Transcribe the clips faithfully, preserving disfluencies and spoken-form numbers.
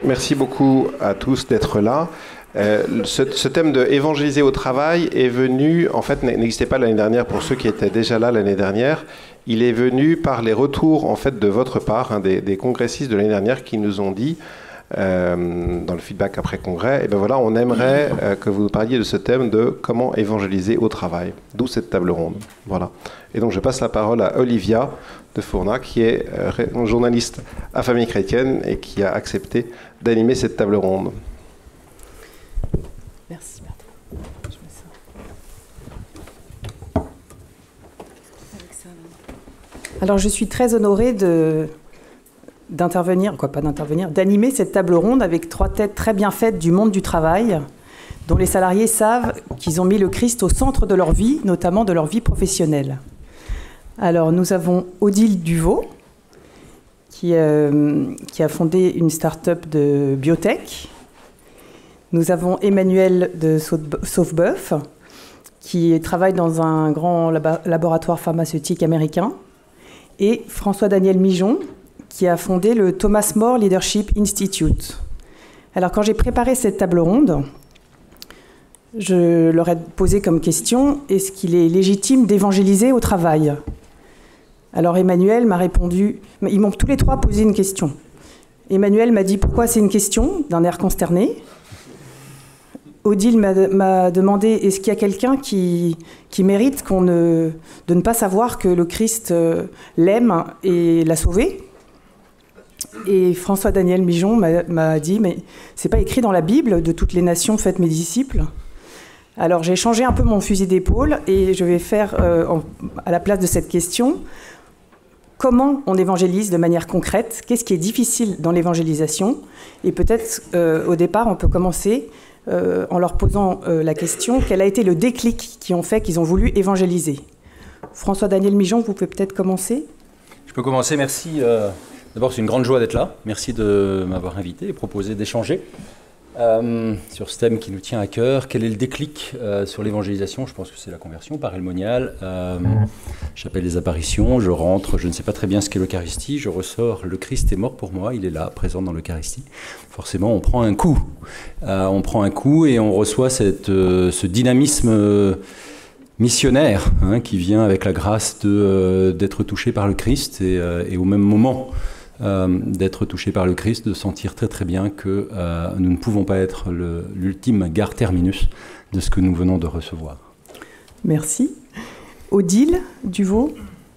merci beaucoup à tous d'être là. Euh, ce, ce thème de évangéliser au travail est venu, en fait, n'existait pas l'année dernière pour ceux qui étaient déjà là l'année dernière. Il est venu par les retours, en fait, de votre part, hein, des, des congressistes de l'année dernière qui nous ont dit, euh, dans le feedback après congrès, et ben voilà, on aimerait euh, que vous nous parliez de ce thème de comment évangéliser au travail. D'où cette table ronde. Voilà. Et donc, je passe la parole à Olivia de Fourna, qui est euh, journaliste à Famille Chrétienne et qui a accepté d'animer cette table ronde. Merci, Bertrand. Je mets ça. Alors, je suis très honorée de, d'intervenir, quoi pas d'intervenir, d'animer cette table ronde avec trois têtes très bien faites du monde du travail, dont les salariés savent qu'ils ont mis le Christ au centre de leur vie, notamment de leur vie professionnelle. Alors, nous avons Odile Duvaux, qui, euh, qui a fondé une start-up de biotech. Nous avons Emmanuel de Saufboeuf, qui travaille dans un grand labo laboratoire pharmaceutique américain, et François-Daniel Mijon, qui a fondé le Thomas More Leadership Institute. Alors, quand j'ai préparé cette table ronde, je leur ai posé comme question, est-ce qu'il est légitime d'évangéliser au travail? Alors Emmanuel m'a répondu, ils m'ont tous les trois posé une question. Emmanuel m'a dit pourquoi c'est une question, d'un air consterné. Odile m'a demandé est-ce qu'il y a quelqu'un qui, qui mérite qu'on ne, de ne pas savoir que le Christ l'aime et l'a sauvé. Et François-Daniel Mijon m'a dit mais c'est pas écrit dans la Bible, de toutes les nations faites mes disciples. Alors j'ai changé un peu mon fusil d'épaule et je vais faire euh, en, à la place de cette question comment on évangélise de manière concrète, qu'est-ce qui est difficile dans l'évangélisation, et peut-être euh, au départ on peut commencer euh, en leur posant euh, la question quel a été le déclic qui ont fait qu'ils ont voulu évangéliser. François-Daniel Mijon, vous pouvez peut-être commencer. Je peux commencer, merci. Euh, D'abord c'est une grande joie d'être là, merci de m'avoir invité et proposé d'échanger. Euh, sur ce thème qui nous tient à cœur, quel est le déclic euh, sur l'évangélisation? Je pense que c'est la conversion par le monial. Euh, J'appelle les apparitions, je rentre, je ne sais pas très bien ce qu'est l'Eucharistie, je ressors, le Christ est mort pour moi, il est là, présent dans l'Eucharistie. Forcément, on prend un coup. Euh, on prend un coup et on reçoit cette, euh, ce dynamisme euh, missionnaire hein, qui vient avec la grâce de, euh, d'être touché par le Christ et, euh, et au même moment Euh, d'être touché par le Christ, de sentir très très bien que euh, nous ne pouvons pas être l'ultime gare terminus de ce que nous venons de recevoir. Merci. Odile Duvaux.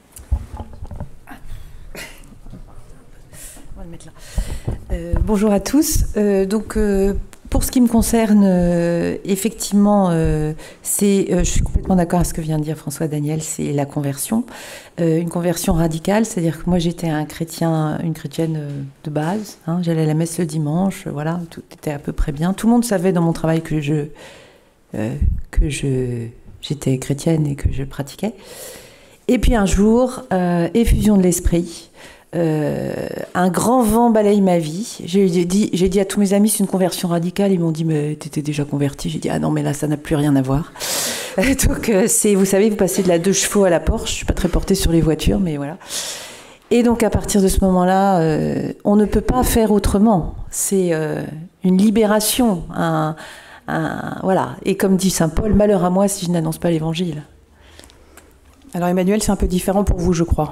On va le mettre là. Euh, bonjour à tous. Euh, donc, euh, pour ce qui me concerne, euh, effectivement, euh, c'est, euh, je suis complètement d'accord avec ce que vient de dire François-Daniel, c'est la conversion. Euh, une conversion radicale, c'est-à-dire que moi j'étais un chrétien, une chrétienne euh, de base, hein, j'allais à la messe le dimanche, voilà, tout était à peu près bien. Tout le monde savait dans mon travail que je, euh, que je, j'étais chrétienne et que je pratiquais. Et puis un jour, euh, effusion de l'esprit, Euh, un grand vent balaye ma vie. J'ai dit, j'ai dit à tous mes amis c'est une conversion radicale. Ils m'ont dit mais t'étais déjà converti. J'ai dit ah non mais là ça n'a plus rien à voir. Donc euh, c'est, vous savez, vous passez de la deux chevaux à la Porsche. Je suis pas très portée sur les voitures, mais voilà. Et donc à partir de ce moment-là, euh, on ne peut pas faire autrement. C'est euh, une libération, un, un, voilà. Et comme dit saint Paul, malheur à moi si je n'annonce pas l'Évangile. Alors Emmanuel, c'est un peu différent pour vous, je crois.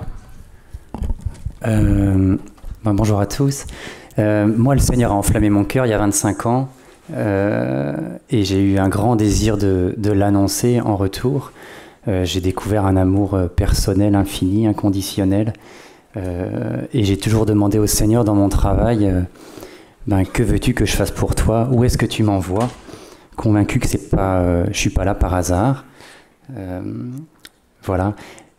Euh, ben bonjour à tous. Euh, moi, le Seigneur a enflammé mon cœur il y a vingt-cinq ans euh, et j'ai eu un grand désir de, de l'annoncer en retour. Euh, j'ai découvert un amour personnel, infini, inconditionnel euh, et j'ai toujours demandé au Seigneur dans mon travail euh, ben, que veux-tu que je fasse pour toi? Où est-ce que tu m'envoies? Convaincu que c'est pas, euh, je suis pas là par hasard. Euh, voilà.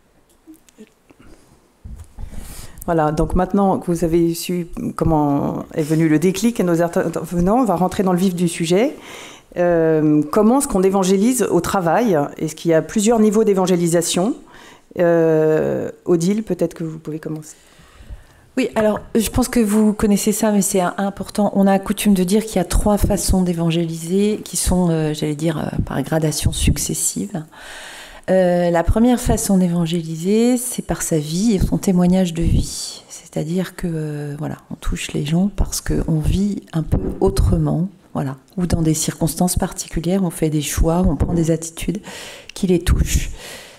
Voilà, donc maintenant que vous avez su comment est venu le déclic à nos intervenants, on va rentrer dans le vif du sujet. Euh, comment est-ce qu'on évangélise au travail? Est-ce qu'il y a plusieurs niveaux d'évangélisation? euh, Odile, peut-être que vous pouvez commencer. Oui, alors je pense que vous connaissez ça, mais c'est important. On a coutume de dire qu'il y a trois façons d'évangéliser qui sont, euh, j'allais dire, euh, par gradation successive. Euh, la première façon d'évangéliser, c'est par sa vie et son témoignage de vie. C'est-à-dire que euh, voilà, on touche les gens parce qu'on vit un peu autrement, voilà, ou dans des circonstances particulières, on fait des choix, on prend des attitudes qui les touchent.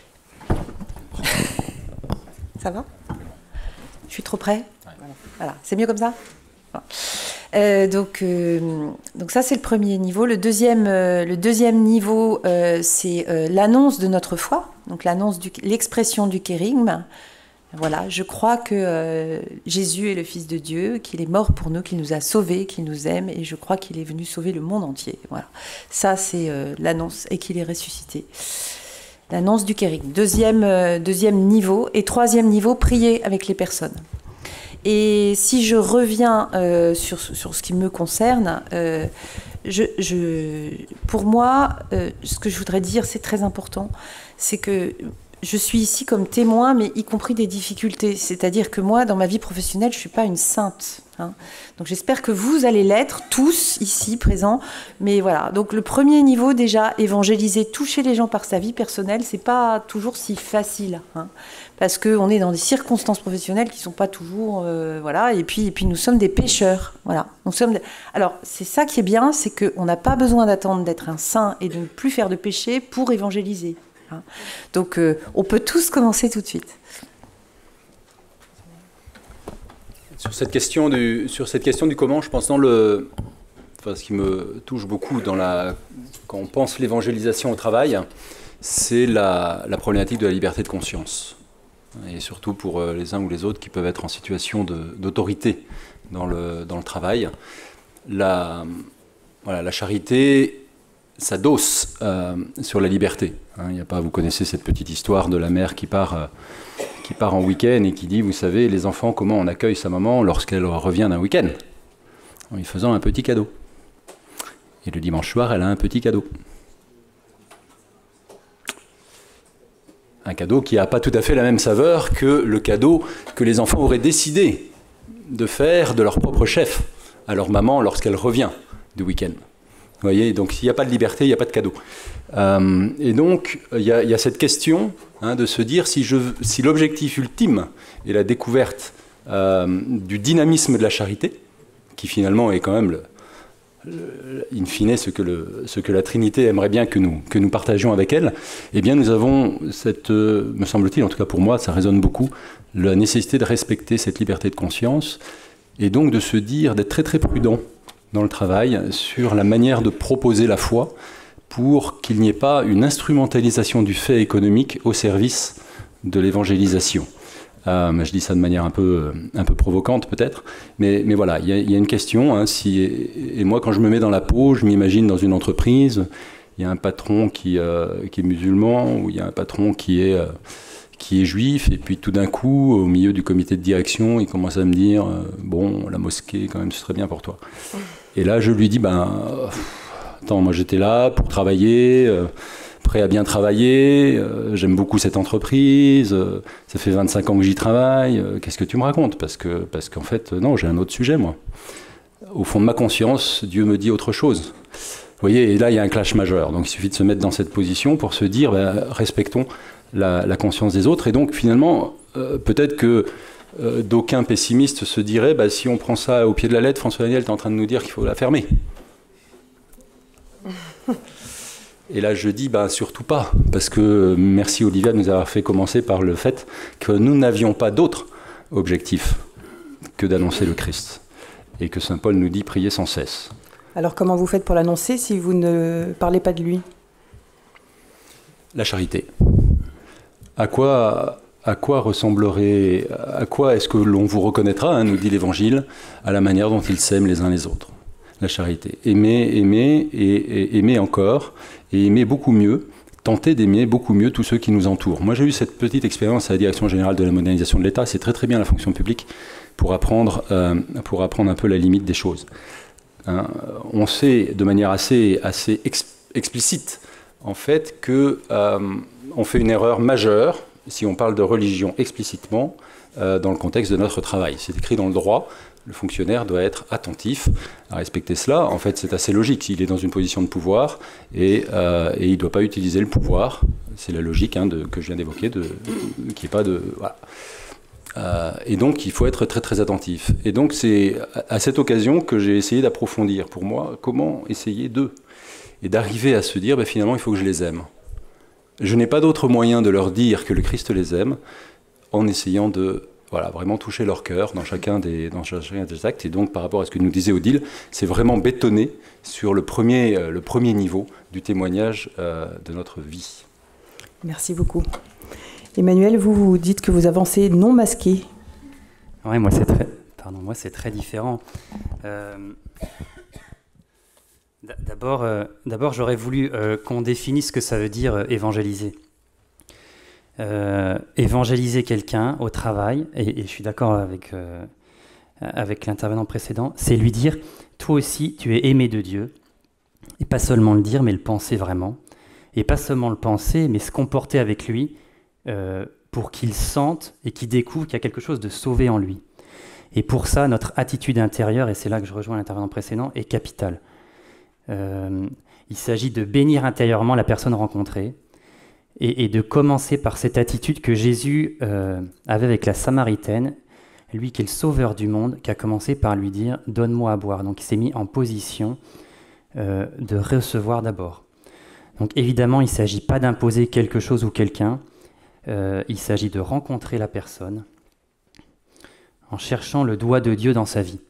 Ça va ? Je suis trop près ? Voilà, voilà. C'est mieux comme ça ? Voilà. Euh, donc, euh, donc ça c'est le premier niveau. Le deuxième, euh, le deuxième niveau, euh, c'est euh, l'annonce de notre foi, donc l'annonce du, l'expression du kérygme. Voilà, je crois que euh, Jésus est le Fils de Dieu, qu'il est mort pour nous, qu'il nous a sauvés, qu'il nous aime, et je crois qu'il est venu sauver le monde entier. Voilà, ça c'est euh, l'annonce, et qu'il est ressuscité. L'annonce du kérygme. Deuxième, euh, deuxième niveau, et troisième niveau, prier avec les personnes. Et si je reviens euh, sur, sur ce qui me concerne, euh, je, je, pour moi, euh, ce que je voudrais dire, c'est très important, c'est que je suis ici comme témoin, mais y compris des difficultés. C'est-à-dire que moi, dans ma vie professionnelle, je ne suis pas une sainte. Hein. Donc j'espère que vous allez l'être, tous ici présents. Mais voilà, donc le premier niveau, déjà, évangéliser, toucher les gens par sa vie personnelle, ce n'est pas toujours si facile. Hein. Parce qu'on est dans des circonstances professionnelles qui ne sont pas toujours... Euh, voilà, et puis, et puis nous sommes des pécheurs. Voilà. Nous sommes des... Alors, c'est ça qui est bien, c'est qu'on n'a pas besoin d'attendre d'être un saint et de ne plus faire de péché pour évangéliser. Hein. Donc, euh, on peut tous commencer tout de suite. Sur cette question du, sur cette question du comment, je pense dans le... Enfin, ce qui me touche beaucoup dans la, quand on pense l'évangélisation au travail, c'est la, la problématique de la liberté de conscience. Et surtout pour les uns ou les autres qui peuvent être en situation de, d'autorité dans le, dans le travail. La, voilà, la charité s'adosse euh, sur la liberté. Hein, il y a pas, vous connaissez cette petite histoire de la mère qui part, euh, qui part en week-end et qui dit, vous savez, les enfants, comment on accueille sa maman lorsqu'elle revient d'un week-end ? En lui faisant un petit cadeau. Et le dimanche soir, elle a un petit cadeau. Un cadeau qui n'a pas tout à fait la même saveur que le cadeau que les enfants auraient décidé de faire de leur propre chef à leur maman lorsqu'elle revient du week-end. Vous voyez, donc s'il n'y a pas de liberté, il n'y a pas de cadeau. Euh, et donc, il y, y a cette question hein, de se dire si, je, si l'objectif ultime est la découverte euh, du dynamisme de la charité, qui finalement est quand même le, le, in fine ce que, le, ce que la Trinité aimerait bien que nous, que nous partagions avec elle, eh bien nous avons cette, euh, me semble-t-il, en tout cas pour moi, ça résonne beaucoup, la nécessité de respecter cette liberté de conscience et donc de se dire, d'être très très prudent dans le travail sur la manière de proposer la foi pour qu'il n'y ait pas une instrumentalisation du fait économique au service de l'évangélisation. Euh, je dis ça de manière un peu, un peu provocante peut-être, mais, mais voilà, il y, y a une question. Hein, si, et moi, quand je me mets dans la peau, je m'imagine dans une entreprise, il y a un patron qui, euh, qui est musulman, ou il y a un patron qui est, euh, qui est juif, et puis tout d'un coup, au milieu du comité de direction, il commence à me dire euh, « Bon, la mosquée, quand même, ce serait bien pour toi. » Et là, je lui dis, ben, euh, attends, moi j'étais là pour travailler, euh, prêt à bien travailler, euh, j'aime beaucoup cette entreprise, euh, ça fait vingt-cinq ans que j'y travaille, euh, qu'est-ce que tu me racontes ? Parce que, parce qu'en fait, non, j'ai un autre sujet, moi. Au fond de ma conscience, Dieu me dit autre chose. Vous voyez, et là, il y a un clash majeur. Donc, il suffit de se mettre dans cette position pour se dire, ben, respectons la, la conscience des autres. Et donc, finalement, euh, peut-être que Euh, d'aucuns pessimistes se diraient bah, si on prend ça au pied de la lettre, François Daniel est en train de nous dire qu'il faut la fermer. Et là je dis bah, surtout pas, parce que merci Olivia de nous avoir fait commencer par le fait que nous n'avions pas d'autre objectif que d'annoncer le Christ et que Saint Paul nous dit prier sans cesse. Alors comment vous faites pour l'annoncer si vous ne parlez pas de lui ? La charité. À quoi À quoi ressemblerait, à quoi est-ce que l'on vous reconnaîtra, hein, nous dit l'Évangile, à la manière dont ils s'aiment les uns les autres. La charité. Aimer, aimer, et, et aimer encore, et aimer beaucoup mieux, tenter d'aimer beaucoup mieux tous ceux qui nous entourent. Moi, j'ai eu cette petite expérience à la Direction Générale de la Modernisation de l'État, c'est très très bien la fonction publique, pour apprendre, euh, pour apprendre un peu la limite des choses. Hein, on sait de manière assez, assez ex- explicite, en fait, qu'on euh, fait une erreur majeure, si on parle de religion explicitement, euh, dans le contexte de notre travail. C'est écrit dans le droit. Le fonctionnaire doit être attentif à respecter cela. En fait, c'est assez logique. S'il est dans une position de pouvoir et, euh, et il ne doit pas utiliser le pouvoir, c'est la logique hein, de, que je viens d'évoquer, de, de, qu'il n'y ait pas de... Voilà. Euh, et donc, il faut être très très attentif. Et donc, c'est à cette occasion que j'ai essayé d'approfondir pour moi comment essayer d'eux et d'arriver à se dire, ben, finalement, il faut que je les aime. Je n'ai pas d'autre moyen de leur dire que le Christ les aime en essayant de voilà, vraiment toucher leur cœur dans chacun, des, dans chacun des actes. Et donc, par rapport à ce que nous disait Odile, c'est vraiment bétonné sur le premier, euh, le premier niveau du témoignage euh, de notre vie. Merci beaucoup. Emmanuel, vous, vous dites que vous avancez non masqué. Oui, moi c'est très, pardon, moi c'est très différent. Euh, d'abord, euh, d'abord, j'aurais voulu euh, qu'on définisse ce que ça veut dire euh, évangéliser. Euh, évangéliser quelqu'un au travail, et, et je suis d'accord avec, euh, avec l'intervenant précédent, c'est lui dire, toi aussi tu es aimé de Dieu, et pas seulement le dire, mais le penser vraiment, et pas seulement le penser, mais se comporter avec lui euh, pour qu'il sente et qu'il découvre qu'il y a quelque chose de sauvé en lui. Et pour ça, notre attitude intérieure, et c'est là que je rejoins l'intervenant précédent, est capitale. Euh, il s'agit de bénir intérieurement la personne rencontrée, Et, et de commencer par cette attitude que Jésus euh, avait avec la Samaritaine, lui qui est le sauveur du monde, qui a commencé par lui dire « donne-moi à boire ». Donc il s'est mis en position euh, de recevoir d'abord. Donc évidemment, il ne s'agit pas d'imposer quelque chose ou quelqu'un, euh, il s'agit de rencontrer la personne en cherchant le doigt de Dieu dans sa vie.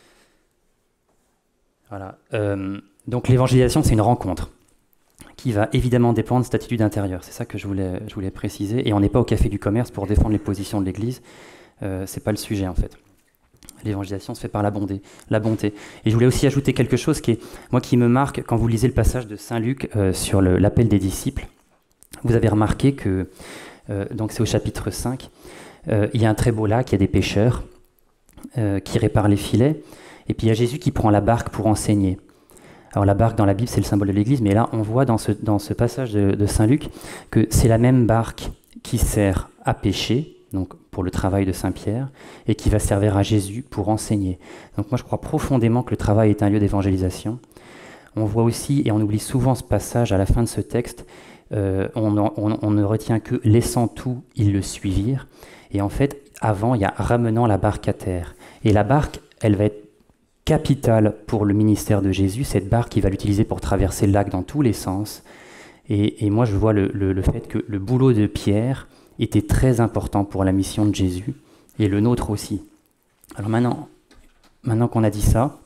Voilà. Euh, donc l'évangélisation, c'est une rencontre qui va évidemment dépendre de cette attitude intérieure. C'est ça que je voulais, je voulais préciser. Et on n'est pas au Café du Commerce pour défendre les positions de l'Église. Euh, ce n'est pas le sujet, en fait. L'évangélisation se fait par la bonté, la bonté. Et je voulais aussi ajouter quelque chose qui est, moi, qui me marque quand vous lisez le passage de Saint Luc euh, sur le, l'appel des disciples. Vous avez remarqué que, euh, donc c'est au chapitre cinq, euh, il y a un très beau lac, il y a des pêcheurs euh, qui réparent les filets. Et puis il y a Jésus qui prend la barque pour enseigner. Alors la barque dans la Bible, c'est le symbole de l'Église, mais là, on voit dans ce, dans ce passage de, de Saint Luc que c'est la même barque qui sert à pêcher, donc pour le travail de Saint Pierre, et qui va servir à Jésus pour enseigner. Donc moi, je crois profondément que le travail est un lieu d'évangélisation. On voit aussi, et on oublie souvent ce passage à la fin de ce texte, euh, on, on, on ne retient que « laissant tout, ils le suivirent ». Et en fait, avant, il y a « ramenant la barque à terre ». Et la barque, elle va être capitale pour le ministère de Jésus. Cette barque, il va l'utiliser pour traverser le lac dans tous les sens. Et, et moi, je vois le, le, le fait que le boulot de Pierre était très important pour la mission de Jésus, et le nôtre aussi. Alors maintenant, maintenant qu'on a dit ça,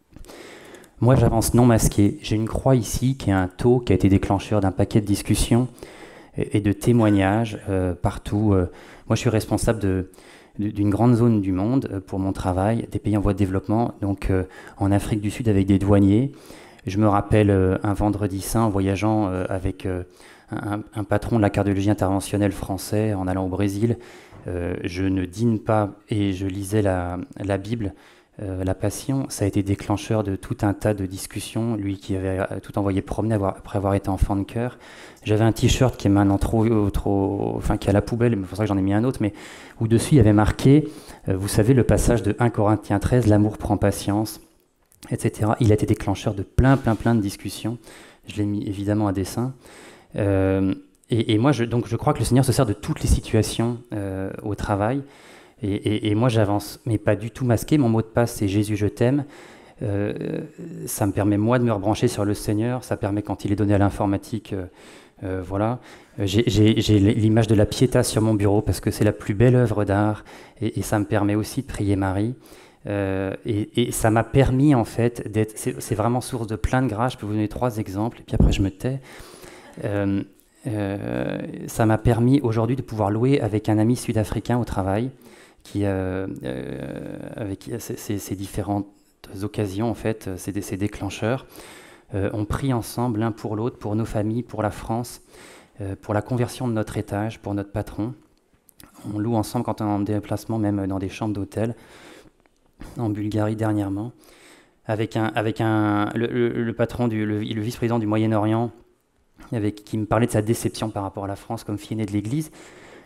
moi j'avance non masqué. J'ai une croix ici qui est un taux qui a été déclencheur d'un paquet de discussions et, et de témoignages euh, partout. Euh, moi je suis responsable de d'une grande zone du monde pour mon travail, des pays en voie de développement, donc euh, en Afrique du Sud avec des douaniers. Je me rappelle euh, un vendredi saint en voyageant euh, avec euh, un, un patron de la cardiologie interventionnelle français en allant au Brésil. Euh, je ne dîne pas et je lisais la, la Bible, euh, la Passion. Ça a été déclencheur de tout un tas de discussions. Lui qui avait tout envoyé promener avoir, après avoir été enfant de cœur. J'avais un t-shirt qui est maintenant trop, trop, enfin qui est à la poubelle, mais c'est pour ça que j'en ai mis un autre, mais où dessus il y avait marqué, euh, vous savez, le passage de un Corinthiens treize, l'amour prend patience, et cetera. Il a été déclencheur de plein, plein, plein de discussions. Je l'ai mis évidemment à dessein. Euh, et, et moi, je, donc, je crois que le Seigneur se sert de toutes les situations euh, au travail. Et, et, et moi, j'avance, mais pas du tout masqué. Mon mot de passe, c'est Jésus, je t'aime. Euh, ça me permet, moi, de me rebrancher sur le Seigneur. Ça permet, quand il est donné à l'informatique, euh, euh, voilà. J'ai, j'ai, j'ai l'image de la Pietà sur mon bureau parce que c'est la plus belle œuvre d'art. Et, et ça me permet aussi de prier Marie. Euh, et, et ça m'a permis, en fait, d'être... C'est, c'est vraiment source de plein de grâce. Je peux vous donner trois exemples, et puis après, je me tais. Euh, euh, ça m'a permis aujourd'hui de pouvoir louer avec un ami sud-africain au travail, qui, euh, euh, avec ces, ces différentes occasions, en fait, ces, ces déclencheurs, euh, on prie ensemble l'un pour l'autre, pour nos familles, pour la France, euh, pour la conversion de notre étage, pour notre patron. On loue ensemble quand on est en déplacement, même dans des chambres d'hôtel, en Bulgarie dernièrement, avec, un, avec un, le, le, le patron, du, le, le vice-président du Moyen-Orient, avec, qui me parlait de sa déception par rapport à la France comme fille aînée de l'Église.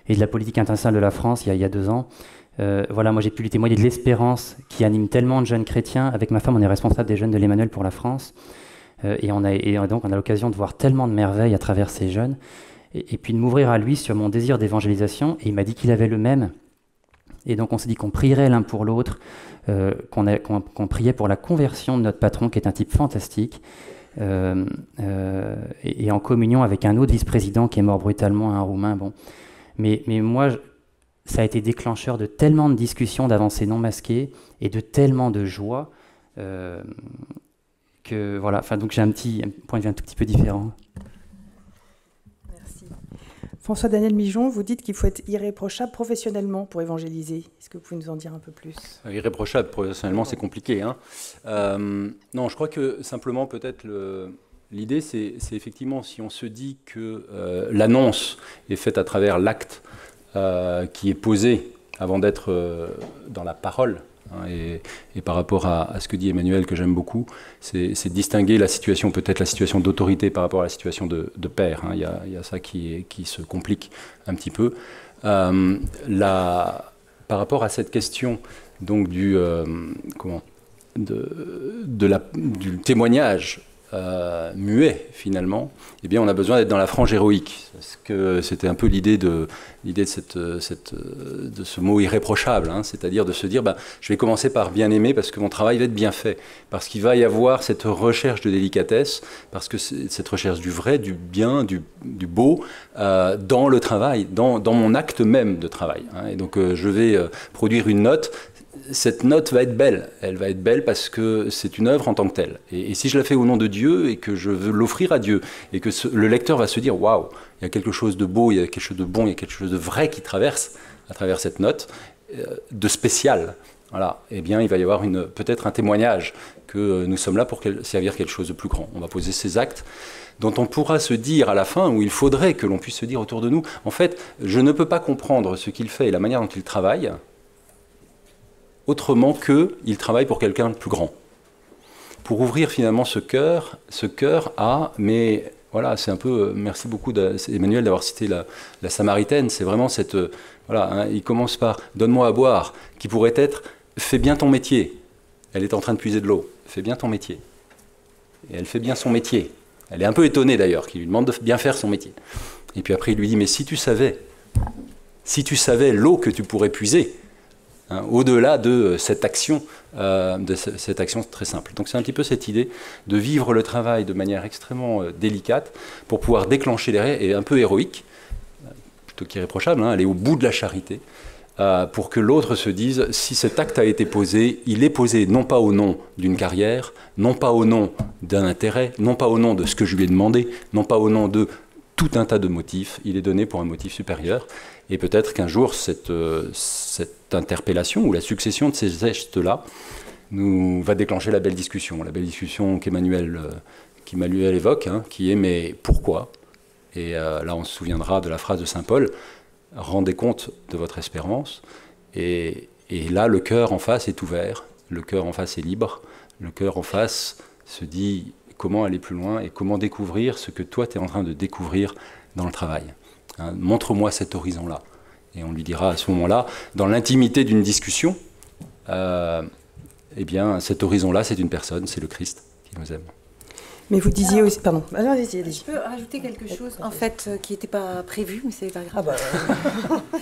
et de la politique internationale de la France il y a, il y a deux ans. Euh, voilà, moi j'ai pu lui témoigner de l'espérance qui anime tellement de jeunes chrétiens. Avec ma femme, on est responsable des jeunes de l'Emmanuel pour la France. Euh, et, on a, et donc on a l'occasion de voir tellement de merveilles à travers ces jeunes. Et, et puis de m'ouvrir à lui sur mon désir d'évangélisation. Et il m'a dit qu'il avait le même. Et donc on s'est dit qu'on prierait l'un pour l'autre, euh, qu'on, qu'on, qu'on priait pour la conversion de notre patron, qui est un type fantastique. Euh, euh, et, et en communion avec un autre vice-président qui est mort brutalement, un Roumain. Bon. Mais, mais moi... Je, ça a été déclencheur de tellement de discussions, d'avancées non masquées et de tellement de joie euh, que voilà. Enfin, donc j'ai un petit un point de vue un tout petit peu différent. Merci. François-Daniel Mijon, vous dites qu'il faut être irréprochable professionnellement pour évangéliser. Est-ce que vous pouvez nous en dire un peu plus ? Irréprochable professionnellement, c'est compliqué. Hein. Euh, non, je crois que simplement peut-être le... l'idée, c'est, c'est effectivement si on se dit que euh, l'annonce est faite à travers l'acte. Euh, qui est posé avant d'être euh, dans la parole. Hein, et, et par rapport à, à ce que dit Emmanuel, que j'aime beaucoup, c'est, c'est distinguer la situation, peut-être la situation d'autorité par rapport à la situation de, de père. Hein. Il y a, il y a ça qui, est, qui se complique un petit peu. Euh, la, par rapport à cette question donc, du, euh, comment, de, de la, du témoignage Euh, muet finalement, eh bien on a besoin d'être dans la frange héroïque. Parce que c'était un peu l'idée de, l'idée de, cette, cette, de ce mot irréprochable, hein, c'est-à-dire de se dire bah, je vais commencer par bien aimer parce que mon travail va être bien fait, parce qu'il va y avoir cette recherche de délicatesse, parce que c'est cette recherche du vrai, du bien, du, du beau euh, dans le travail, dans, dans mon acte même de travail. Hein. Et donc euh, je vais euh, produire une note. Cette note va être belle, elle va être belle parce que c'est une œuvre en tant que telle. Et, et si je la fais au nom de Dieu et que je veux l'offrir à Dieu et que ce, le lecteur va se dire « Waouh, il y a quelque chose de beau, il y a quelque chose de bon, il y a quelque chose de vrai qui traverse à travers cette note, euh, de spécial », voilà, eh bien il va y avoir une, peut-être un témoignage que nous sommes là pour quel, servir quelque chose de plus grand. On va poser ces actes dont on pourra se dire à la fin, où il faudrait que l'on puisse se dire autour de nous « En fait, je ne peux pas comprendre ce qu'il fait et la manière dont il travaille », autrement qu'il travaille pour quelqu'un de plus grand. Pour ouvrir finalement ce cœur, ce cœur à, mais voilà, c'est un peu, merci beaucoup Emmanuel d'avoir cité la, la Samaritaine, c'est vraiment cette, voilà, hein, il commence par « donne-moi à boire », qui pourrait être « fais bien ton métier ». Elle est en train de puiser de l'eau, fais bien ton métier. Et elle fait bien son métier. Elle est un peu étonnée d'ailleurs, qu'il lui demande de bien faire son métier. Et puis après il lui dit « mais si tu savais, si tu savais l'eau que tu pourrais puiser », Hein, au-delà de cette action, euh, de cette action très simple. Donc c'est un petit peu cette idée de vivre le travail de manière extrêmement euh, délicate pour pouvoir déclencher les raies, et un peu héroïque, plutôt qu'irréprochable, hein, aller au bout de la charité, euh, pour que l'autre se dise, si cet acte a été posé, il est posé non pas au nom d'une carrière, non pas au nom d'un intérêt, non pas au nom de ce que je lui ai demandé, non pas au nom de tout un tas de motifs, il est donné pour un motif supérieur. Et peut-être qu'un jour, cette, euh, cette interpellation ou la succession de ces gestes-là nous va déclencher la belle discussion. La belle discussion qu'Emmanuel, euh, qu'Emmanuel évoque, hein, qui est « mais pourquoi ?» Et euh, là, on se souviendra de la phrase de saint Paul « rendez compte de votre espérance ». Et, et là, le cœur en face est ouvert, le cœur en face est libre, le cœur en face se dit comment aller plus loin et comment découvrir ce que toi, tu es en train de découvrir dans le travail. Hein, montre-moi cet horizon-là. Et on lui dira à ce moment-là, dans l'intimité d'une discussion, euh, eh bien, cet horizon-là, c'est une personne, c'est le Christ qui nous aime. Mais vous disiez aussi... Pardon. Alors, allez-y, allez-y. Je peux rajouter quelque chose, en fait, euh, qui n'était pas prévu, mais c'est pas grave. Ah bah...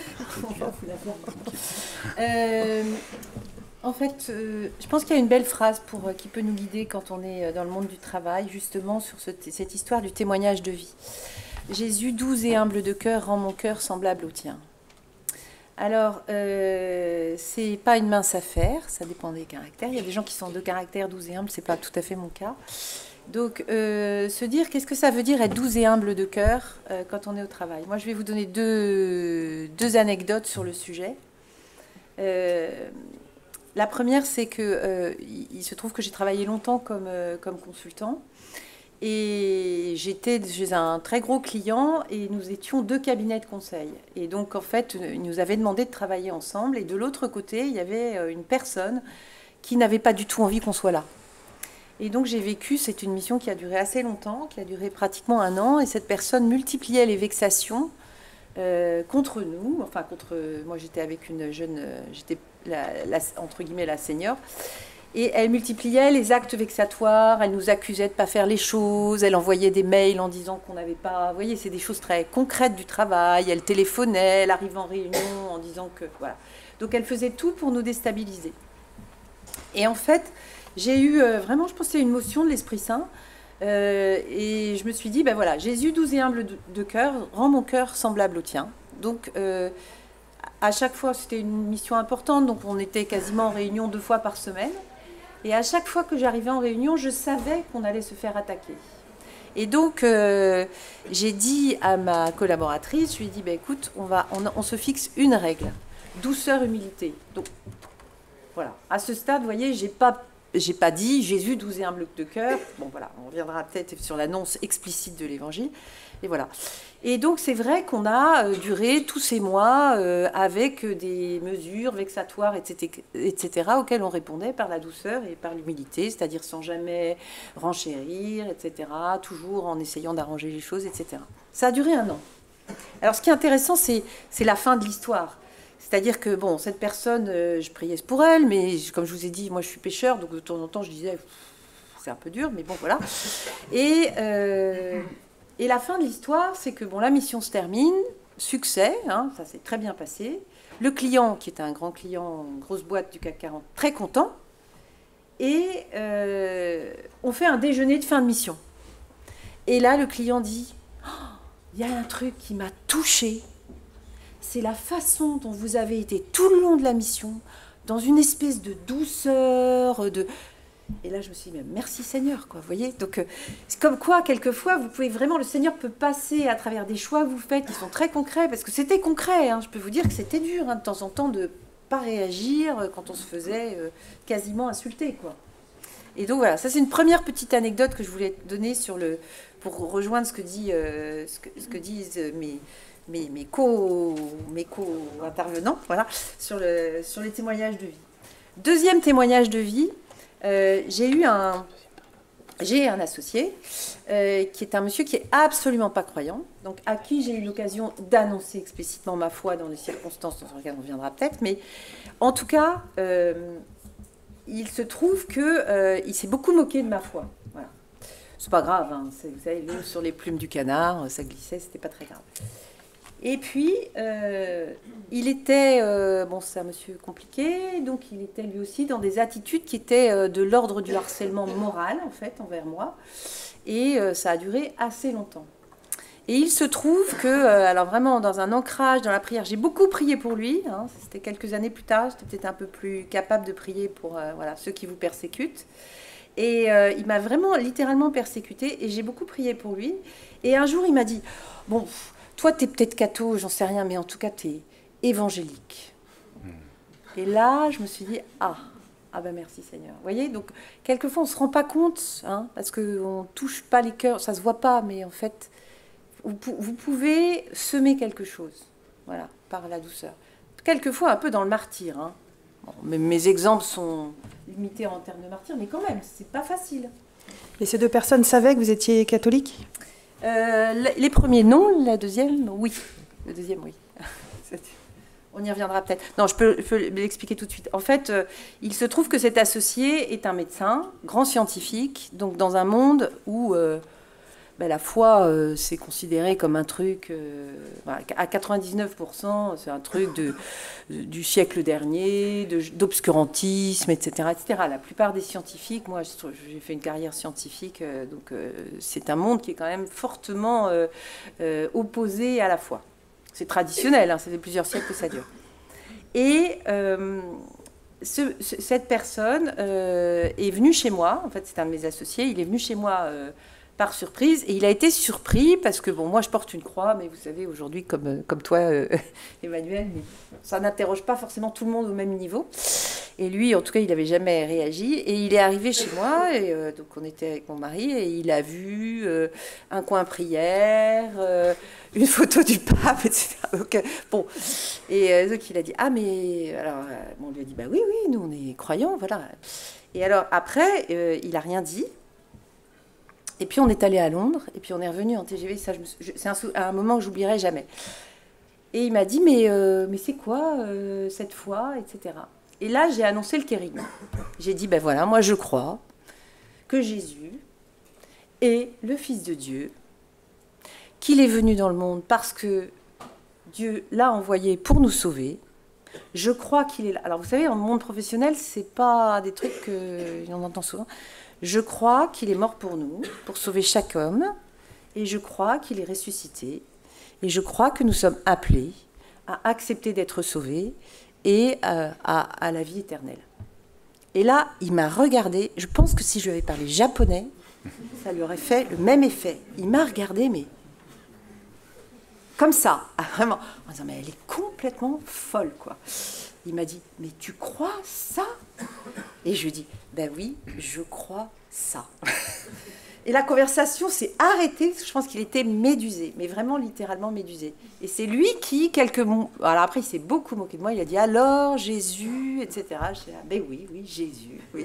euh, en fait, euh, je pense qu'il y a une belle phrase pour, euh, qui peut nous guider quand on est dans le monde du travail, justement, sur ce, cette histoire du témoignage de vie. Jésus, doux et humble de cœur, rend mon cœur semblable au tien. Alors, euh, c'est pas une mince affaire, ça dépend des caractères. Il y a des gens qui sont de caractère doux et humble, c'est pas tout à fait mon cas. Donc, euh, se dire, qu'est-ce que ça veut dire être doux et humble de cœur euh, quand on est au travail? Moi, je vais vous donner deux, deux anecdotes sur le sujet. Euh, la première, c'est que euh, il, il se trouve que j'ai travaillé longtemps comme, euh, comme consultant. Et j'étais chez un très gros client et nous étions deux cabinets de conseil. Et donc, en fait, il nous avait demandé de travailler ensemble. Et de l'autre côté, il y avait une personne qui n'avait pas du tout envie qu'on soit là. Et donc, j'ai vécu, c'est une mission qui a duré assez longtemps, qui a duré pratiquement un an. Et cette personne multipliait les vexations euh, contre nous, enfin contre, moi j'étais avec une jeune, j'étais la, la, entre guillemets la senior, et elle multipliait les actes vexatoires, elle nous accusait de ne pas faire les choses, elle envoyait des mails en disant qu'on n'avait pas... Vous voyez, c'est des choses très concrètes du travail, elle téléphonait, elle arrivait en réunion en disant que... Voilà. Donc elle faisait tout pour nous déstabiliser. Et en fait, j'ai eu euh, vraiment, je pensais, une motion de l'Esprit Saint, euh, et je me suis dit, ben voilà, Jésus doux et humble de, de cœur, rend mon cœur semblable au tien. Donc... Euh, à chaque fois, c'était une mission importante, donc on était quasiment en réunion deux fois par semaine. Et à chaque fois que j'arrivais en réunion, je savais qu'on allait se faire attaquer. Et donc, euh, j'ai dit à ma collaboratrice, je lui ai dit, bah, écoute, on, va, on, on se fixe une règle, douceur, humilité. Donc, voilà. À ce stade, vous voyez, j'ai pas, j'ai pas dit Jésus, doux et humble de cœur. Bon, voilà, on reviendra peut-être sur l'annonce explicite de l'Évangile. Et voilà. Et donc, c'est vrai qu'on a euh, duré tous ces mois euh, avec des mesures vexatoires, et cetera, et cetera, auxquelles on répondait par la douceur et par l'humilité, c'est-à-dire sans jamais renchérir, et cetera, toujours en essayant d'arranger les choses, et cetera. Ça a duré un an. Alors, ce qui est intéressant, c'est, c'est la fin de l'histoire. C'est-à-dire que, bon, cette personne, euh, je priais pour elle, mais comme je vous ai dit, moi, je suis pêcheur, donc de temps en temps, je disais, c'est un peu dur, mais bon, voilà. Et... Euh, Et la fin de l'histoire, c'est que bon, la mission se termine, succès, hein, ça s'est très bien passé. Le client, qui est un grand client, une grosse boîte du C A C quarante, très content. Et euh, on fait un déjeuner de fin de mission. Et là, le client dit, oh, il y a un truc qui m'a touché. C'est la façon dont vous avez été tout le long de la mission, dans une espèce de douceur, de... Et là, je me suis dit, merci Seigneur, quoi, vous voyez. Donc, euh, c'est comme quoi, quelquefois, vous pouvez vraiment, le Seigneur peut passer à travers des choix que vous faites qui sont très concrets, parce que c'était concret, hein, je peux vous dire que c'était dur, hein, de temps en temps, de ne pas réagir quand on se faisait euh, quasiment insulter, quoi. Et donc, voilà, ça, c'est une première petite anecdote que je voulais donner sur le, pour rejoindre ce que, dit, euh, ce que, ce que disent mes, mes, mes, co, mes co-intervenants, voilà, sur, le, sur les témoignages de vie. Deuxième témoignage de vie, Euh, j'ai eu un, j'ai un associé euh, qui est un monsieur qui est absolument pas croyant, donc à qui j'ai eu l'occasion d'annoncer explicitement ma foi dans les circonstances dans lesquelles on reviendra peut-être, mais en tout cas, euh, il se trouve que euh, il s'est beaucoup moqué de ma foi. Voilà. C'est pas grave, hein, c'est, vous savez, l'eau sur les plumes du canard, ça glissait, c'était pas très grave. Et puis, euh, il était, euh, bon, c'est un monsieur compliqué, donc il était lui aussi dans des attitudes qui étaient euh, de l'ordre du harcèlement moral, en fait, envers moi. Et euh, ça a duré assez longtemps. Et il se trouve que, euh, alors vraiment, dans un ancrage, dans la prière, j'ai beaucoup prié pour lui. Hein, c'était quelques années plus tard, j'étais peut-être un peu plus capable de prier pour euh, voilà, ceux qui vous persécutent. Et euh, il m'a vraiment, littéralement persécuté, et j'ai beaucoup prié pour lui. Et un jour, il m'a dit, bon... Toi, tu es peut-être catho, j'en sais rien, mais en tout cas, tu es évangélique. Et là, je me suis dit, ah, ah ben merci Seigneur. Vous voyez, donc, quelquefois, on ne se rend pas compte, hein, parce qu'on ne touche pas les cœurs, ça ne se voit pas, mais en fait, vous, vous pouvez semer quelque chose, voilà, par la douceur. Quelquefois, un peu dans le martyre. Hein. Bon, mes, mes exemples sont limités en termes de martyre, mais quand même, c'est pas facile. Et ces deux personnes savaient que vous étiez catholique ? Euh, les premiers, non. La deuxième, oui. Le deuxième, oui. On y reviendra peut-être. Non, je peux, je peux l'expliquer tout de suite. En fait, euh, il se trouve que cet associé est un médecin, grand scientifique, donc dans un monde où euh, ben, la foi, euh, c'est considéré comme un truc, euh, voilà, à quatre-vingt-dix-neuf pour cent, c'est un truc de, de, du siècle dernier, de, d'obscurantisme, et cetera, et cetera. La plupart des scientifiques, moi, j'ai fait une carrière scientifique, euh, donc euh, c'est un monde qui est quand même fortement euh, euh, opposé à la foi. C'est traditionnel, hein, ça fait plusieurs siècles que ça dure. Et euh, ce, ce, cette personne euh, est venue chez moi, en fait, c'est un de mes associés, il est venu chez moi... Euh, par surprise, et il a été surpris parce que, bon, moi je porte une croix, mais vous savez, aujourd'hui, comme, comme toi, euh, Emmanuel, mais ça n'interroge pas forcément tout le monde au même niveau. Et lui, en tout cas, il n'avait jamais réagi, et il est arrivé chez moi, et euh, donc on était avec mon mari, et il a vu euh, un coin prière, euh, une photo du pape, et cetera. Donc, euh, bon, et euh, donc il a dit, ah, mais, alors, euh, bon, on lui a dit, bah oui, oui, nous on est croyants, voilà. Et alors, après, euh, il n'a rien dit. Et puis on est allé à Londres, et puis on est revenu en T G V, ça, je me, je, c'est un, un moment que j'oublierai jamais. Et il m'a dit, mais, euh, mais c'est quoi euh, cette foi, et cetera. Et là, j'ai annoncé le kérigme. J'ai dit, ben voilà, moi je crois que Jésus est le Fils de Dieu, qu'il est venu dans le monde parce que Dieu l'a envoyé pour nous sauver. Je crois qu'il est là. Alors vous savez, en monde professionnel, c'est pas des trucs qu'on entend souvent. Je crois qu'il est mort pour nous, pour sauver chaque homme, et je crois qu'il est ressuscité, et je crois que nous sommes appelés à accepter d'être sauvés et à, à, à la vie éternelle. Et là, il m'a regardé. Je pense que si je lui avais parlé japonais, ça lui aurait fait le même effet. Il m'a regardé, mais comme ça, ah, vraiment, en disant, mais elle est complètement folle, quoi. Il m'a dit, mais tu crois ça? Et je lui ai dit, ben oui, je crois ça. Et la conversation s'est arrêtée, je pense qu'il était médusé, mais vraiment littéralement médusé. Et c'est lui qui, quelques mots, alors après il s'est beaucoup moqué de moi, il a dit, alors Jésus, et cetera. Je dis, ah, ben oui, oui, Jésus, oui.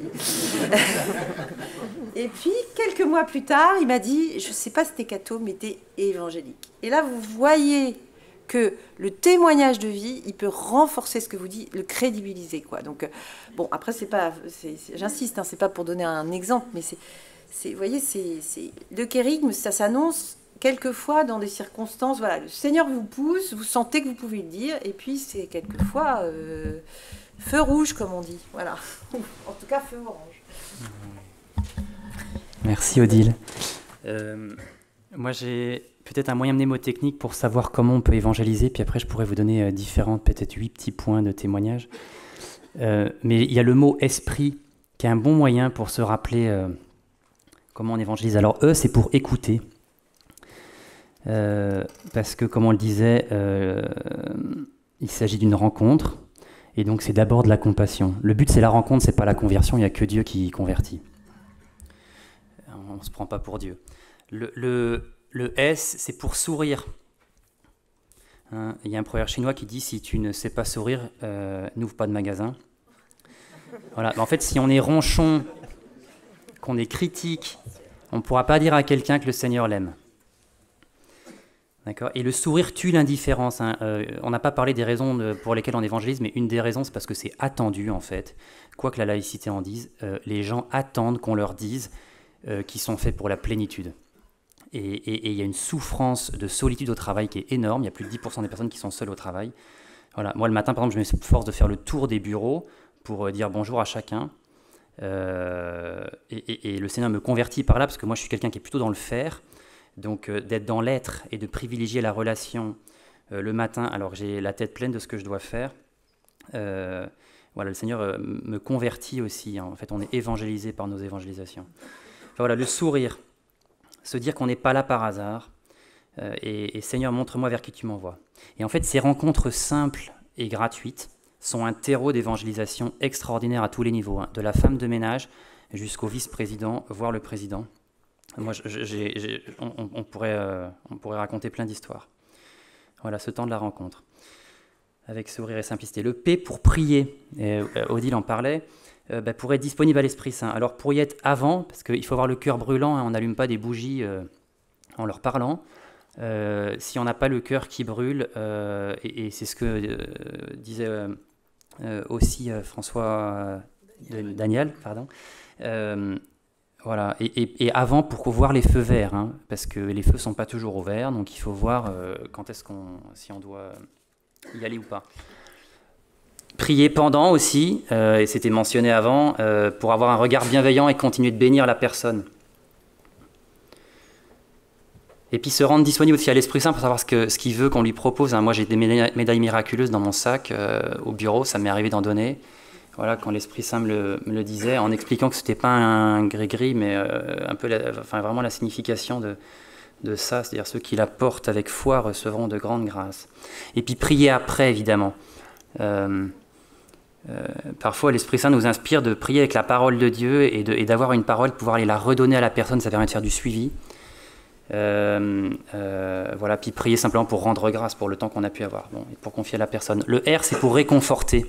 Et puis, quelques mois plus tard, il m'a dit, je ne sais pas si t'es catho, mais t'es évangélique. Et là, vous voyez que le témoignage de vie, il peut renforcer ce que vous dites, le crédibiliser, quoi. Donc, bon, après, c'est pas, c'est, c'est, j'insiste, hein, c'est pas pour donner un exemple, mais c'est, c'est vous voyez, c'est, c'est, le kérigme, ça s'annonce quelquefois dans des circonstances, voilà, le Seigneur vous pousse, vous sentez que vous pouvez le dire, et puis c'est quelquefois euh, feu rouge, comme on dit, voilà. En tout cas, feu orange. Merci Odile. Euh, moi, j'ai peut-être un moyen mnémotechnique pour savoir comment on peut évangéliser, puis après je pourrais vous donner euh, différentes, peut-être huit petits points de témoignage. Euh, mais il y a le mot « esprit » qui est un bon moyen pour se rappeler euh, comment on évangélise. Alors « E », c'est pour écouter. Euh, parce que, comme on le disait, euh, il s'agit d'une rencontre, et donc c'est d'abord de la compassion. Le but, c'est la rencontre, c'est pas la conversion, il n'y a que Dieu qui convertit. On ne se prend pas pour Dieu. Le... le Le S, c'est pour sourire. Hein, il y a un proverbe chinois qui dit « Si tu ne sais pas sourire, euh, n'ouvre pas de magasin ». Voilà. Mais en fait, si on est ronchon, qu'on est critique, on ne pourra pas dire à quelqu'un que le Seigneur l'aime. D'accord ? Et le sourire tue l'indifférence. Hein. Euh, on n'a pas parlé des raisons de, pour lesquelles on évangélise, mais une des raisons, c'est parce que c'est attendu, en fait. Quoi que la laïcité en dise, euh, les gens attendent qu'on leur dise euh, qu'ils sont faits pour la plénitude. Et il y a une souffrance de solitude au travail qui est énorme. Il y a plus de dix pour cent des personnes qui sont seules au travail. Voilà. Moi, le matin, par exemple, je m'efforce de faire le tour des bureaux pour dire bonjour à chacun. Euh, et, et, et le Seigneur me convertit par là, parce que moi, je suis quelqu'un qui est plutôt dans le faire. Donc, euh, d'être dans l'être et de privilégier la relation euh, le matin, alors que j'ai la tête pleine de ce que je dois faire. Euh, voilà, le Seigneur euh, me convertit aussi. Hein. En fait, on est évangélisé par nos évangélisations. Enfin, voilà, le sourire. Se dire qu'on n'est pas là par hasard, euh, et, et Seigneur, montre-moi vers qui tu m'envoies. Et en fait, ces rencontres simples et gratuites sont un terreau d'évangélisation extraordinaire à tous les niveaux, hein, de la femme de ménage jusqu'au vice-président, voire le président. Moi, j'ai, j'ai, on, on, pourrait, euh, on pourrait raconter plein d'histoires. Voilà, ce temps de la rencontre, avec sourire et simplicité. Le P pour prier, et, euh, Odile en parlait. Euh, bah, pour être disponible à l'Esprit Saint. Alors pour y être avant, parce qu'il faut avoir le cœur brûlant, hein, on n'allume pas des bougies euh, en leur parlant. Euh, si on n'a pas le cœur qui brûle, euh, et, et c'est ce que euh, disait euh, euh, aussi euh, François euh, Daniel, pardon. Euh, voilà. Et, et, et avant, pour voir les feux verts, hein, parce que les feux ne sont pas toujours au vert, donc il faut voir euh, quand est-ce qu'on, si on doit y aller ou pas. Prier pendant aussi, euh, et c'était mentionné avant, euh, pour avoir un regard bienveillant et continuer de bénir la personne. Et puis se rendre disponible aussi à l'Esprit Saint pour savoir ce, que, ce qu'il veut qu'on lui propose. Hein. Moi, j'ai des médailles, médailles miraculeuses dans mon sac euh, au bureau, ça m'est arrivé d'en donner. Voilà, quand l'Esprit Saint me le, me le disait, en expliquant que ce n'était pas un gris-gris, mais euh, un peu la, enfin, vraiment la signification de, de ça, c'est-à-dire ceux qui la portent avec foi recevront de grandes grâces. Et puis prier après, évidemment. Euh, Euh, parfois, l'Esprit Saint nous inspire de prier avec la parole de Dieu et, de, et d'avoir une parole, de pouvoir aller la redonner à la personne, ça permet de faire du suivi. Euh, euh, voilà, puis prier simplement pour rendre grâce pour le temps qu'on a pu avoir, bon, et pour confier à la personne. Le R, c'est pour réconforter.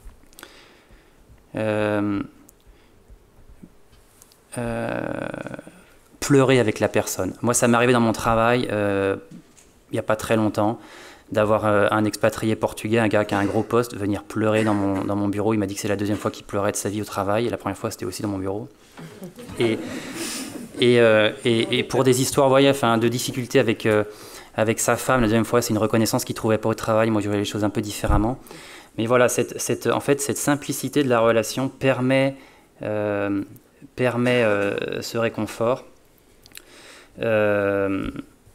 Euh, euh, pleurer avec la personne. Moi, ça m'est arrivé dans mon travail, euh, il n'y a pas très longtemps. d'avoir euh, un expatrié portugais, un gars qui a un gros poste, venir pleurer dans mon, dans mon bureau. Il m'a dit que c'est la deuxième fois qu'il pleurait de sa vie au travail, et la première fois c'était aussi dans mon bureau. Et, et, euh, et, et pour des histoires, voyez, enfin, de difficultés avec, euh, avec sa femme, la deuxième fois c'est une reconnaissance qu'il ne trouvait pas au travail. Moi je voyais les choses un peu différemment. Mais voilà, cette, cette, en fait, cette simplicité de la relation permet, euh, permet euh, ce réconfort. Euh,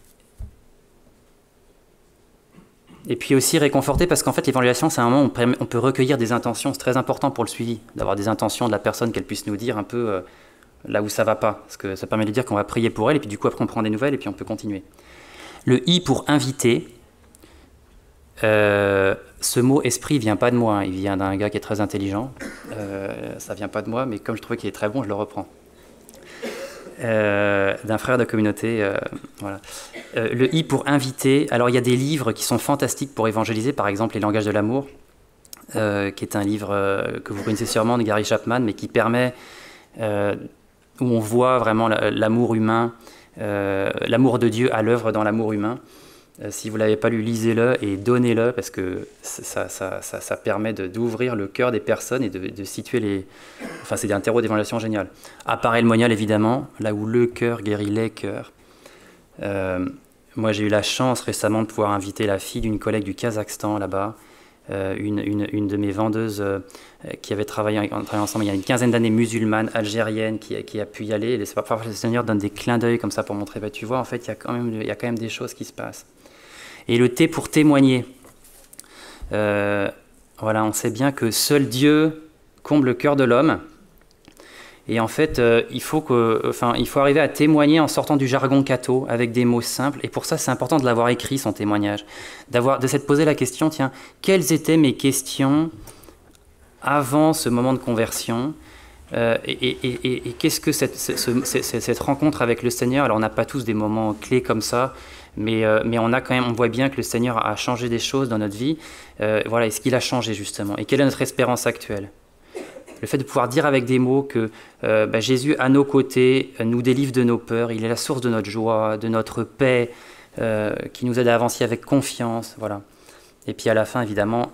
et puis aussi réconforter, parce qu'en fait l'évangélisation c'est un moment où on peut, on peut recueillir des intentions. C'est très important pour le suivi, d'avoir des intentions de la personne, qu'elle puisse nous dire un peu euh, là où ça va pas, parce que ça permet de dire qu'on va prier pour elle, et puis du coup après on prend des nouvelles et puis on peut continuer. Le I pour inviter, euh, ce mot esprit vient pas de moi, hein. Il vient d'un gars qui est très intelligent, euh, ça vient pas de moi, mais comme je trouvais qu'il est très bon, je le reprends. Euh, d'un frère de communauté, euh, voilà. Euh, le I pour inviter, alors il y a des livres qui sont fantastiques pour évangéliser, par exemple Les langages de l'amour, euh, qui est un livre euh, que vous connaissez sûrement de Gary Chapman, mais qui permet, euh, où on voit vraiment l'amour humain, euh, l'amour de Dieu à l'œuvre dans l'amour humain. Euh, si vous ne l'avez pas lu, lisez-le et donnez-le, parce que ça, ça, ça, ça permet d'ouvrir le cœur des personnes et de, de situer les... Enfin, c'est un terreau d'évangélisation génial. Appareil le monial, évidemment, là où le cœur guérit les cœurs. Euh, moi, j'ai eu la chance récemment de pouvoir inviter la fille d'une collègue du Kazakhstan, là-bas, euh, une, une, une de mes vendeuses euh, qui avait travaillé, on travaillait ensemble il y a une quinzaine d'années, musulmane, algérienne, qui, qui a pu y aller. Et parfois, le Seigneur donne des clins d'œil comme ça pour montrer, bah, tu vois, en fait, il y a quand même, il y a quand même des choses qui se passent. Et le T pour témoigner. Euh, voilà, on sait bien que seul Dieu comble le cœur de l'homme. Et en fait, euh, il, faut que, enfin, il faut arriver à témoigner en sortant du jargon catho, avec des mots simples. Et pour ça, c'est important de l'avoir écrit, son témoignage. D'avoir, de s'être posé la question, tiens, quelles étaient mes questions avant ce moment de conversion ? Euh, et et, et, et qu'est-ce que cette, ce, cette, cette rencontre avec le Seigneur ? Alors, on n'a pas tous des moments clés comme ça, mais, euh, mais on a quand même, on voit bien que le Seigneur a changé des choses dans notre vie. Euh, voilà, est-ce qu'il a changé justement ? Et quelle est notre espérance actuelle ? Le fait de pouvoir dire avec des mots que euh, bah, Jésus, à nos côtés, nous délivre de nos peurs, il est la source de notre joie, de notre paix, euh, qui nous aide à avancer avec confiance. Voilà. Et puis à la fin, évidemment,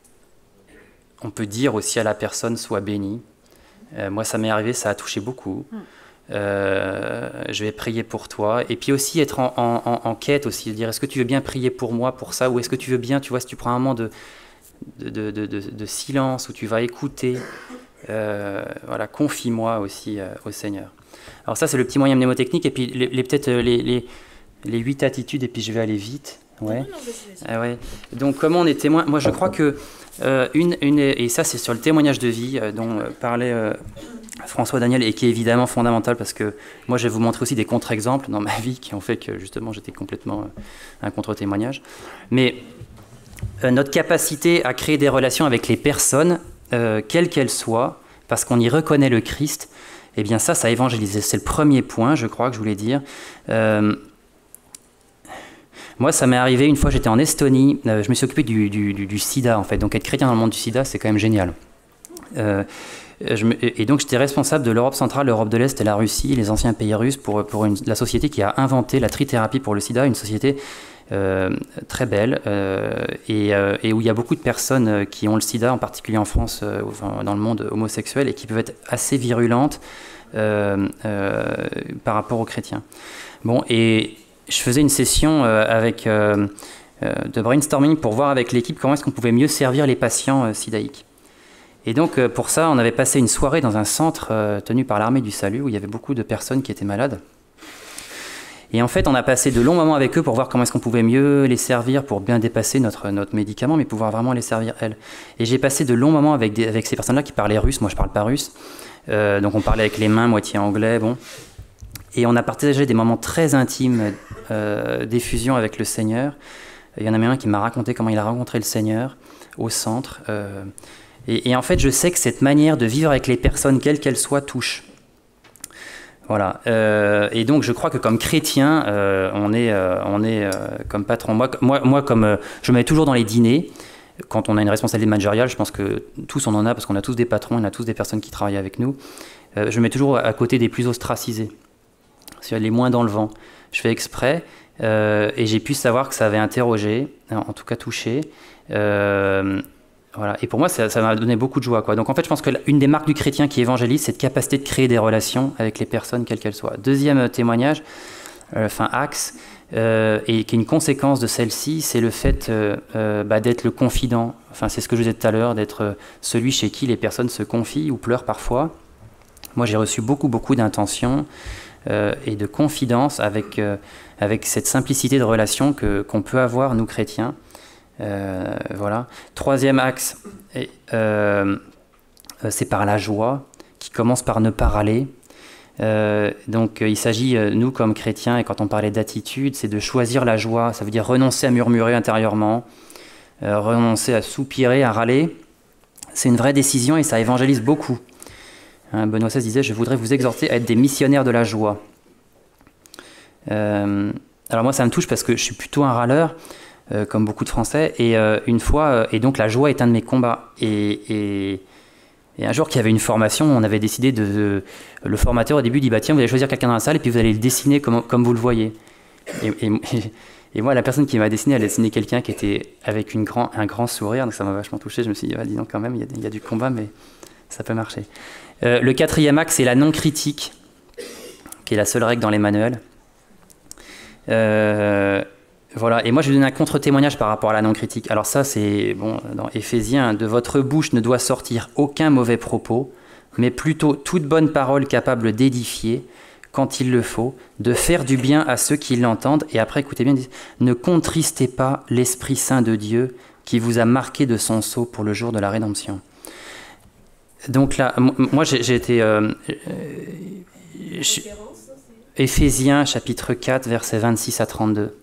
on peut dire aussi à la personne, sois bénie. Euh, moi, ça m'est arrivé, ça a touché beaucoup. Euh, je vais prier pour toi. Et puis aussi être en, en, en quête aussi, de dire, est-ce que tu veux bien prier pour moi, pour ça, ou est-ce que tu veux bien, tu vois, si tu prends un moment de, de, de, de, de, de silence, où tu vas écouter, euh, voilà, confie-moi aussi euh, au Seigneur. Alors ça, c'est le petit moyen mnémotechnique, et puis les, les, peut-être les, les, les huit attitudes, et puis je vais aller vite. Ouais. Ah ouais. Donc comment on est témoin ? Moi, je crois que euh, une, une, et ça, c'est sur le témoignage de vie euh, dont euh, parlait euh, François Daniel, et qui est évidemment fondamental, parce que moi, je vais vous montrer aussi des contre-exemples dans ma vie qui ont fait que justement, j'étais complètement euh, un contre-témoignage. Mais euh, notre capacité à créer des relations avec les personnes, euh, quelles qu'elles soient, parce qu'on y reconnaît le Christ, eh bien ça, ça évangélise. C'est le premier point, je crois, que je voulais dire. Euh, Moi, ça m'est arrivé une fois, j'étais en Estonie, euh, je me suis occupé du, du, du, du sida, en fait. Donc, être chrétien dans le monde du sida, c'est quand même génial. Euh, je me, et donc, j'étais responsable de l'Europe centrale, l'Europe de l'Est et la Russie, les anciens pays russes, pour, pour une, la société qui a inventé la trithérapie pour le sida, une société euh, très belle, euh, et, euh, et où il y a beaucoup de personnes qui ont le sida, en particulier en France, euh, enfin, dans le monde homosexuel, et qui peuvent être assez virulentes euh, euh, par rapport aux chrétiens. Bon, et je faisais une session euh, avec, euh, euh, de brainstorming pour voir avec l'équipe comment est-ce qu'on pouvait mieux servir les patients euh, sidaïques. Et donc euh, pour ça, on avait passé une soirée dans un centre euh, tenu par l'Armée du Salut où il y avait beaucoup de personnes qui étaient malades. Et en fait, on a passé de longs moments avec eux pour voir comment est-ce qu'on pouvait mieux les servir pour bien dépasser notre, notre médicament, mais pouvoir vraiment les servir elles. Et j'ai passé de longs moments avec, des, avec ces personnes-là qui parlaient russe. Moi, je ne parle pas russe. Euh, donc on parlait avec les mains, moitié anglais, bon... Et on a partagé des moments très intimes euh, d'effusion avec le Seigneur. Il y en a même un qui m'a raconté comment il a rencontré le Seigneur au centre. Euh, et, et en fait, je sais que cette manière de vivre avec les personnes, quelles qu'elles soient, touche. Voilà. Euh, et donc, je crois que comme chrétien, euh, on est, euh, on est euh, comme patron. Moi, moi, moi comme euh, je me mets toujours dans les dîners, quand on a une responsabilité managériale, je pense que tous on en a, parce qu'on a tous des patrons, on a tous des personnes qui travaillent avec nous. Euh, je me mets toujours à côté des plus ostracisés. Les moins dans le vent. Je fais exprès Euh, et j'ai pu savoir que ça avait interrogé, en tout cas touché. Euh, voilà. Et pour moi, ça, ça m'a donné beaucoup de joie, quoi. Donc en fait, je pense qu'une des marques du chrétien qui évangélise, c'est cette capacité de créer des relations avec les personnes, quelles qu'elles soient. Deuxième témoignage, euh, enfin axe, euh, et qui est une conséquence de celle-ci, c'est le fait euh, euh, bah, d'être le confident. Enfin, c'est ce que je disais tout à l'heure, d'être celui chez qui les personnes se confient ou pleurent parfois. Moi, j'ai reçu beaucoup, beaucoup d'intentions euh, et de confidence avec, euh, avec cette simplicité de relation que, qu'on peut avoir, nous, chrétiens. Euh, voilà. Troisième axe, et, euh, c'est par la joie, qui commence par ne pas râler. Euh, donc, il s'agit, nous, comme chrétiens, et quand on parlait d'attitude, c'est de choisir la joie. Ça veut dire renoncer à murmurer intérieurement, euh, renoncer à soupirer, à râler. C'est une vraie décision et ça évangélise beaucoup. Hein, Benoît seize disait « Je voudrais vous exhorter à être des missionnaires de la joie euh, ». Alors moi, ça me touche parce que je suis plutôt un râleur, euh, comme beaucoup de Français. Et euh, une fois, euh, et donc la joie est un de mes combats. Et, et, et un jour qu'il y avait une formation, on avait décidé de... de le formateur au début dit bah, « Tiens, vous allez choisir quelqu'un dans la salle et puis vous allez le dessiner comme, comme vous le voyez ». Et, et, et moi, la personne qui m'a dessiné, elle a dessiné quelqu'un qui était avec une grand, un grand sourire. Donc ça m'a vachement touché. Je me suis dit ah, « Dis donc quand même, il y, a, il y a du combat, mais ça peut marcher ». Euh, le quatrième axe, c'est la non-critique, qui est la seule règle dans les manuels. Euh, voilà. Et moi, je vais donner un contre-témoignage par rapport à la non-critique. Alors ça, c'est bon, dans Éphésiens, de votre bouche ne doit sortir aucun mauvais propos, mais plutôt toute bonne parole capable d'édifier, quand il le faut, de faire du bien à ceux qui l'entendent. Et après, écoutez bien, ne contristez pas l'Esprit Saint de Dieu qui vous a marqué de son sceau pour le jour de la rédemption. Donc là, moi j'ai été... Euh, euh, Éphésiens chapitre quatre, versets vingt-six à trente-deux.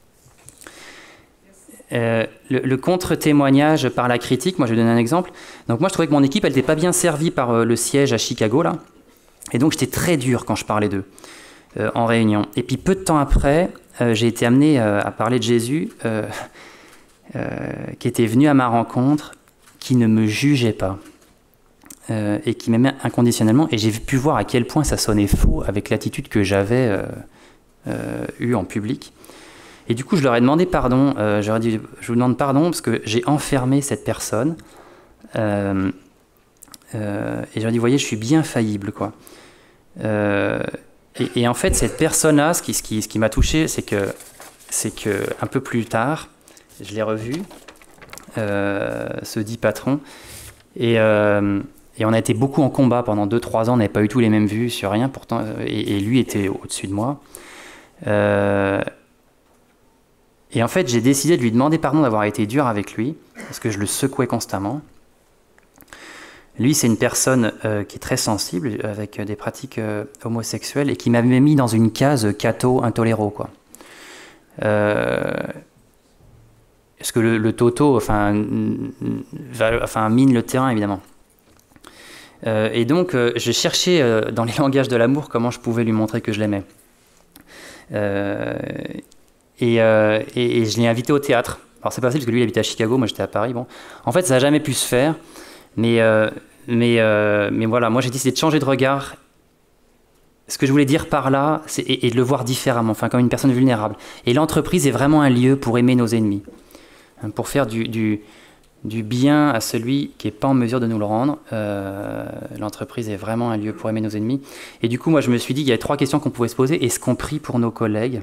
Euh, le, le contre-témoignage par la critique, moi je vais donner un exemple. Donc moi je trouvais que mon équipe, elle n'était pas bien servie par euh, le siège à Chicago, là. Et donc j'étais très dur quand je parlais d'eux, euh, en réunion. Et puis peu de temps après, euh, j'ai été amené euh, à parler de Jésus, euh, euh, qui était venu à ma rencontre, qui ne me jugeait pas. Euh, et qui m'aimait inconditionnellement, et j'ai pu voir à quel point ça sonnait faux avec l'attitude que j'avais euh, euh, eue en public. Et du coup, je leur ai demandé pardon. Euh, je leur ai dit, je vous demande pardon parce que j'ai enfermé cette personne. Euh, euh, et je leur ai dit, voyez, je suis bien faillible, quoi. Euh, et, et en fait, cette personne-là, ce qui, ce qui, ce qui m'a touché, c'est que, c'est que un peu plus tard, je l'ai revu, euh, ce dit patron, et euh, Et on a été beaucoup en combat pendant deux trois ans, on n'avait pas eu tous les mêmes vues sur rien, pourtant, et, et lui était au-dessus de moi. Euh, et en fait, j'ai décidé de lui demander pardon d'avoir été dur avec lui, parce que je le secouais constamment. Lui, c'est une personne euh, qui est très sensible, avec des pratiques euh, homosexuelles, et qui m'avait mis dans une case catho intoléro, quoi. Euh, parce que le, le toto, enfin, va, enfin, mine le terrain, évidemment. Euh, et donc, euh, j'ai cherché euh, dans les langages de l'amour comment je pouvais lui montrer que je l'aimais. Euh, et, euh, et, et je l'ai invité au théâtre. Alors, c'est pas possible parce que lui, il habitait à Chicago, moi j'étais à Paris. Bon. En fait, ça n'a jamais pu se faire. Mais, euh, mais, euh, mais voilà, moi j'ai décidé de changer de regard. Ce que je voulais dire par là, c'est et, et de le voir différemment, enfin, comme une personne vulnérable. Et l'entreprise est vraiment un lieu pour aimer nos ennemis, hein, pour faire du... du du bien à celui qui n'est pas en mesure de nous le rendre. Euh, l'entreprise est vraiment un lieu pour aimer nos ennemis. Et du coup, moi, je me suis dit qu'il y avait trois questions qu'on pouvait se poser. Est-ce qu'on prie pour nos collègues?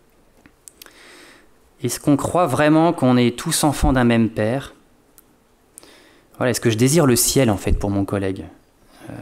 Est-ce qu'on croit vraiment qu'on est tous enfants d'un même père? Voilà, est-ce que je désire le ciel, en fait, pour mon collègue? euh...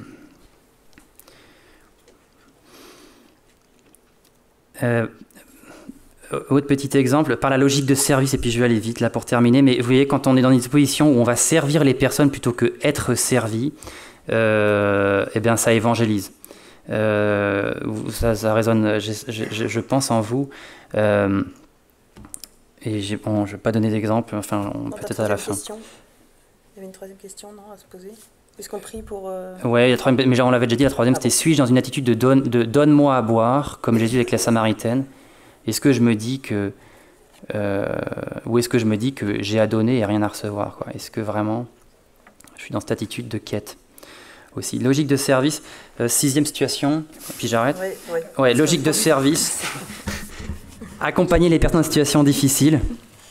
Euh... Autre petit exemple, par la logique de service, et puis je vais aller vite là pour terminer, mais vous voyez, quand on est dans une position où on va servir les personnes plutôt que être servi, euh, eh bien ça évangélise. Euh, ça, ça résonne, je, je, je pense en vous. Euh, et j'ai, bon, je ne vais pas donner d'exemple, enfin peut-être à la fin. Question. Il y avait une troisième question, non, à se poser? Est-ce qu'on prie pour... Euh... Oui, mais genre, on l'avait déjà dit, la troisième, ah, c'était bon. Suis-je dans une attitude de, donne, de donne-moi à boire, comme Jésus avec la Samaritaine? Est-ce que je me dis que, euh, ou est-ce que je me dis que j'ai à donner et rien à recevoir, quoi? Est-ce que vraiment je suis dans cette attitude de quête aussi? Logique de service, euh, sixième situation, puis j'arrête. Oui, oui. Ouais, logique de service. accompagner les personnes en situation difficile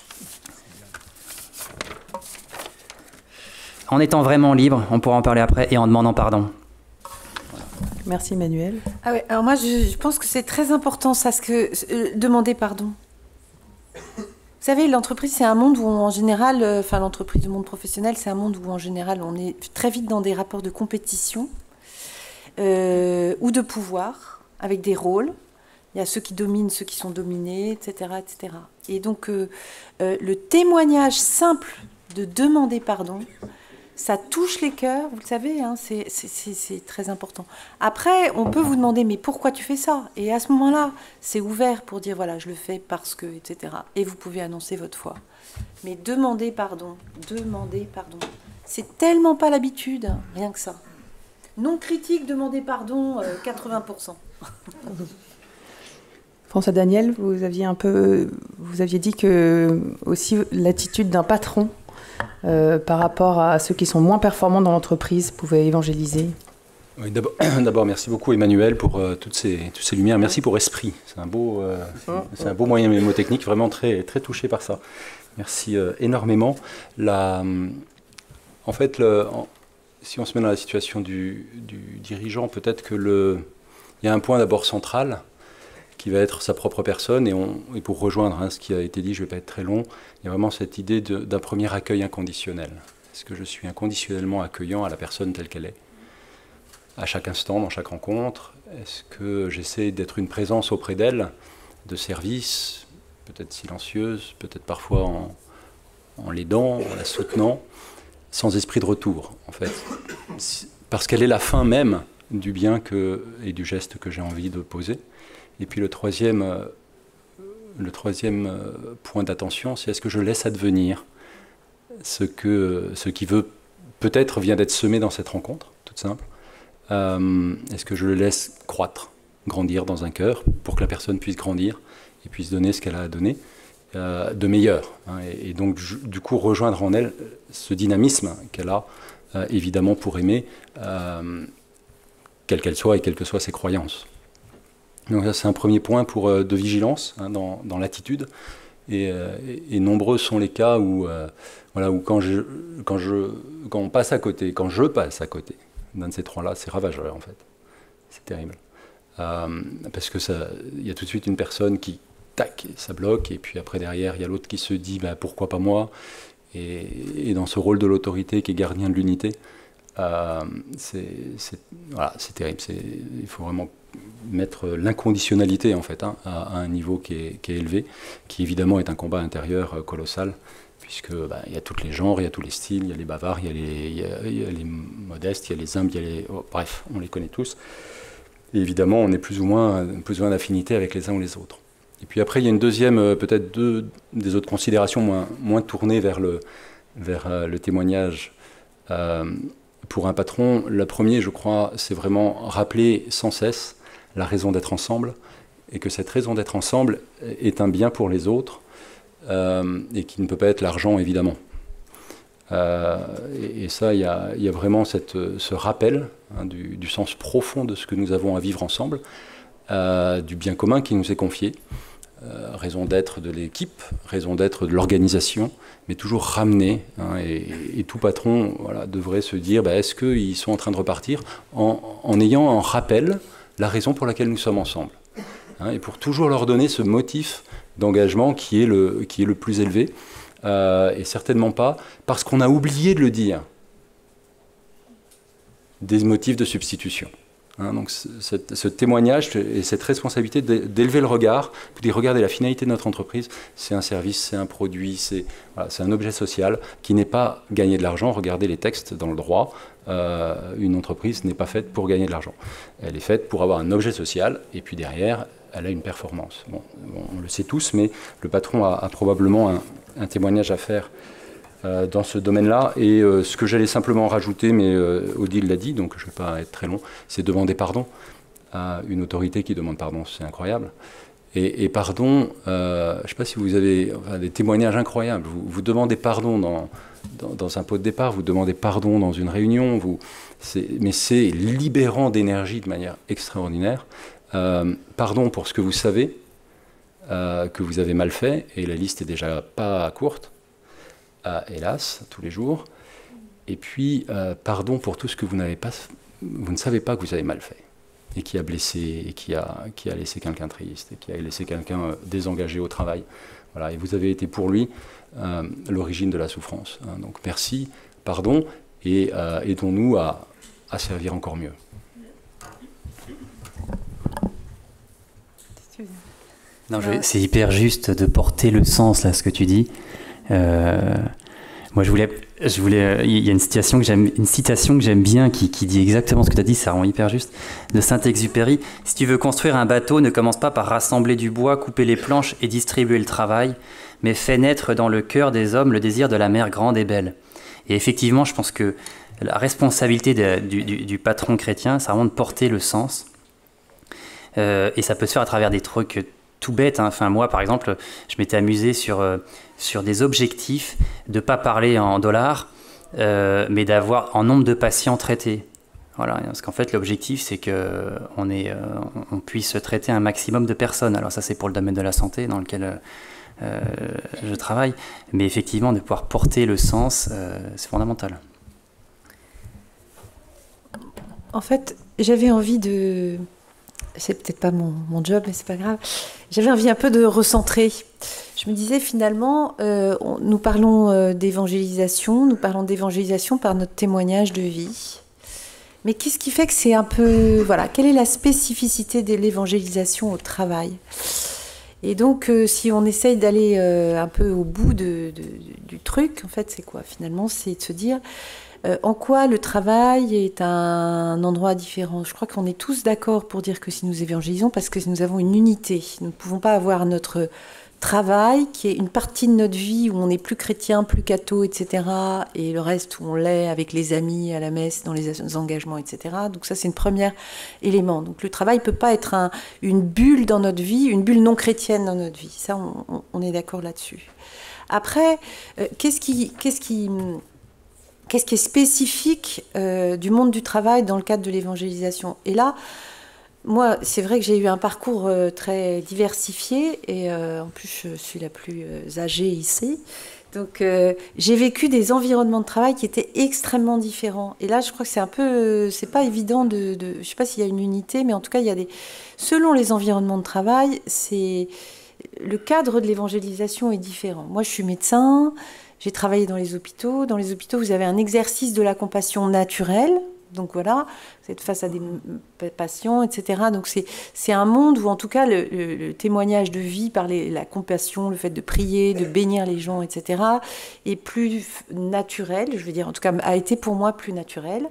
en étant vraiment libre, on pourra en parler après, et en demandant pardon. Merci Emmanuel. Ah ouais, alors moi je, je pense que c'est très important ça, ce que euh, demander pardon. Vous savez, l'entreprise c'est un monde où on, en général, euh, enfin l'entreprise du monde professionnel, c'est un monde où en général on est très vite dans des rapports de compétition euh, ou de pouvoir avec des rôles. Il y a ceux qui dominent, ceux qui sont dominés, et cetera, et cetera. Et donc euh, euh, le témoignage simple de demander pardon, ça touche les cœurs, vous le savez, hein, c'est, c'est, c'est, c'est très important. Après, on peut vous demander, mais pourquoi tu fais ça? Et à ce moment-là, c'est ouvert pour dire, voilà, je le fais parce que, et cetera. Et vous pouvez annoncer votre foi. Mais demander pardon, demander pardon, c'est tellement pas l'habitude, hein, rien que ça. Non critique, demander pardon, euh, quatre-vingts pour cent. François Daniel, vous aviez un peu, vous aviez dit que aussi l'attitude d'un patron Euh, par rapport à ceux qui sont moins performants dans l'entreprise, pouvaient évangéliser. Oui, d'abord, d'abord, merci beaucoup Emmanuel pour euh, toutes, ces, toutes ces lumières. Merci pour Esprit. C'est un beau, euh, c'est, c'est un beau moyen mémotechnique, vraiment très, très touché par ça. Merci euh, énormément. La, en fait, le, en, si on se met dans la situation du, du dirigeant, peut-être que le, il y a un point d'abord central qui va être sa propre personne, et, on, et pour rejoindre hein, ce qui a été dit, je ne vais pas être très long, il y a vraiment cette idée de, d'un premier accueil inconditionnel. Est-ce que je suis inconditionnellement accueillant à la personne telle qu'elle est, à chaque instant, dans chaque rencontre? Est-ce que j'essaie d'être une présence auprès d'elle, de service, peut-être silencieuse, peut-être parfois en, en l'aidant, en la soutenant, sans esprit de retour, en fait, parce qu'elle est la fin même du bien que, et du geste que j'ai envie de poser. Et puis le troisième, euh, le troisième euh, point d'attention, c'est est-ce que je laisse advenir ce, que, ce qui veut, peut-être vient d'être semé dans cette rencontre, toute simple. Euh, est-ce que je le laisse croître, grandir dans un cœur, pour que la personne puisse grandir et puisse donner ce qu'elle a à donner euh, de meilleur, hein, et, et donc je, du coup rejoindre en elle ce dynamisme qu'elle a, euh, évidemment pour aimer, euh, quelle qu'elle soit et quelles que soient ses croyances. Donc ça, c'est un premier point pour, euh, de vigilance hein, dans, dans l'attitude. Et, euh, et, et nombreux sont les cas où, euh, voilà, où quand, je, quand, je, quand on passe à côté, quand je passe à côté d'un de ces trois-là, c'est ravageur en fait. C'est terrible. Euh, parce que ça, y a tout de suite une personne qui, tac, ça bloque. Et puis après, derrière, il y a l'autre qui se dit, bah, pourquoi pas moi? Et, et dans ce rôle de l'autorité qui est gardien de l'unité, euh, c'est, c'est, voilà, c'est terrible. C'est, il faut vraiment mettre l'inconditionnalité en fait hein, à, à un niveau qui est, qui est élevé, qui évidemment est un combat intérieur euh, colossal, puisque bah, y a tous les genres, il y a tous les styles, il y a les bavards, il y a les, y a, y a les modestes, il y a les humbles, il y a les, oh, bref, on les connaît tous. Et évidemment, on est plus ou moins plus ou moins d'affinité avec les uns ou les autres. Et puis après, il y a une deuxième, euh, peut-être deux des autres considérations moins, moins tournées vers le, vers euh, le témoignage. Euh, pour un patron, le premier, je crois, c'est vraiment rappeler sans cesse la raison d'être ensemble, et que cette raison d'être ensemble est un bien pour les autres, euh, et qui ne peut pas être l'argent, évidemment. Euh, et, et ça, il y a, y a vraiment cette, ce rappel hein, du, du sens profond de ce que nous avons à vivre ensemble, euh, du bien commun qui nous est confié, euh, raison d'être de l'équipe, raison d'être de l'organisation, mais toujours ramener. Hein, et, et tout patron voilà, devrait se dire, bah, est-ce qu'ils sont en train de repartir en, en ayant en rappel la raison pour laquelle nous sommes ensemble. Hein, et pour toujours leur donner ce motif d'engagement qui est le, qui est le plus élevé, euh, et certainement pas parce qu'on a oublié de le dire, des motifs de substitution. Hein, donc ce, ce témoignage et cette responsabilité d'élever le regard, pour dire regardez la finalité de notre entreprise, c'est un service, c'est un produit, c'est, voilà, c'est un objet social qui n'est pas gagner de l'argent. Regardez les textes dans le droit, euh, une entreprise n'est pas faite pour gagner de l'argent. Elle est faite pour avoir un objet social et puis derrière, elle a une performance. Bon, bon, on le sait tous, mais le patron a, a probablement un, un témoignage à faire Euh, dans ce domaine-là. Et euh, ce que j'allais simplement rajouter, mais euh, Odile l'a dit, donc je ne vais pas être très long, c'est demander pardon à une autorité qui demande pardon. C'est incroyable. Et, et pardon, euh, je ne sais pas si vous avez enfin, des témoignages incroyables. Vous, vous demandez pardon dans, dans, dans un pot de départ, vous demandez pardon dans une réunion, vous, c'est, mais c'est libérant d'énergie de manière extraordinaire. Euh, pardon pour ce que vous savez, euh, que vous avez mal fait, et la liste est déjà pas courte, euh, hélas, tous les jours. Et puis, euh, pardon pour tout ce que vous n'avez pas, vous ne savez pas que vous avez mal fait, et qui a blessé, et qui a, qui a laissé quelqu'un triste, et qui a laissé quelqu'un euh, désengagé au travail. Voilà, et vous avez été pour lui euh, l'origine de la souffrance. Hein. Donc merci, pardon, et euh, aidons-nous à, à servir encore mieux. Non, je- c'est hyper juste de porter le sens, là, ce que tu dis. Euh, moi, je voulais, je voulais, il y a une citation que j'aime, une citation que j'aime bien qui, qui dit exactement ce que tu as dit, ça rend hyper juste, de Saint-Exupéry. Si tu veux construire un bateau, ne commence pas par rassembler du bois, couper les planches et distribuer le travail, mais fais naître dans le cœur des hommes le désir de la mer grande et belle. Et effectivement, je pense que la responsabilité de- du, du- du patron chrétien, c'est vraiment de porter le sens. Euh, et ça peut se faire à travers des trucs tout bêtes. Hein. Enfin, moi, par exemple, je m'étais amusé sur, euh, sur des objectifs de ne pas parler en dollars, euh, mais d'avoir en nombre de patients traités. Voilà, parce qu'en fait, l'objectif, c'est qu'on euh, on puisse traiter un maximum de personnes. Alors ça, c'est pour le domaine de la santé dans lequel euh, je travaille. Mais effectivement, de pouvoir porter le sens, euh, c'est fondamental. En fait, j'avais envie de... C'est peut-être pas mon, mon job, mais c'est pas grave. J'avais envie un peu de recentrer. Je me disais finalement, euh, on- nous parlons euh, d'évangélisation, nous parlons d'évangélisation par notre témoignage de vie. Mais qu'est-ce qui fait que c'est un peu... Voilà, quelle est la spécificité de l'évangélisation au travail? Et donc, euh, si on essaye d'aller euh, un peu au bout de, de- du truc, en fait, c'est quoi finalement? C'est de se dire... Euh, en quoi le travail est un endroit différent? Je crois qu'on est tous d'accord pour dire que si nous évangélisons, parce que nous avons une unité. Nous ne pouvons pas avoir notre travail, qui est une partie de notre vie où on est plus chrétien, plus catho, et cetera, et le reste où on l'est avec les amis, à la messe, dans les engagements, et cetera. Donc ça, c'est un premier élément. Donc le travail ne peut pas être un- une bulle dans notre vie, une bulle non chrétienne dans notre vie. Ça, on, on- on est d'accord là-dessus. Après, euh, qu'est-ce qui... Qu'est-ce qui Qu'est-ce qui est spécifique euh, du monde du travail dans le cadre de l'évangélisation? Et là, moi, c'est vrai que j'ai eu un parcours euh, très diversifié et euh, en plus, je suis la plus euh, âgée ici. Donc, euh, j'ai vécu des environnements de travail qui étaient extrêmement différents. Et là, je crois que c'est un peu, euh, c'est pas évident de, de, je sais pas s'il y a une unité, mais en tout cas, il y a des, selon les environnements de travail, c'est le cadre de l'évangélisation est différent. Moi, je suis médecin. J'ai travaillé dans les hôpitaux. Dans les hôpitaux, vous avez un exercice de la compassion naturelle. Donc voilà, vous êtes face à des patients, et cetera. Donc c'est, c'est un monde où, en tout cas, le, le, le témoignage de vie par les, la compassion, le fait de prier, de bénir les gens, et cetera, est plus naturel, je veux dire, en tout cas, a été pour moi plus naturel.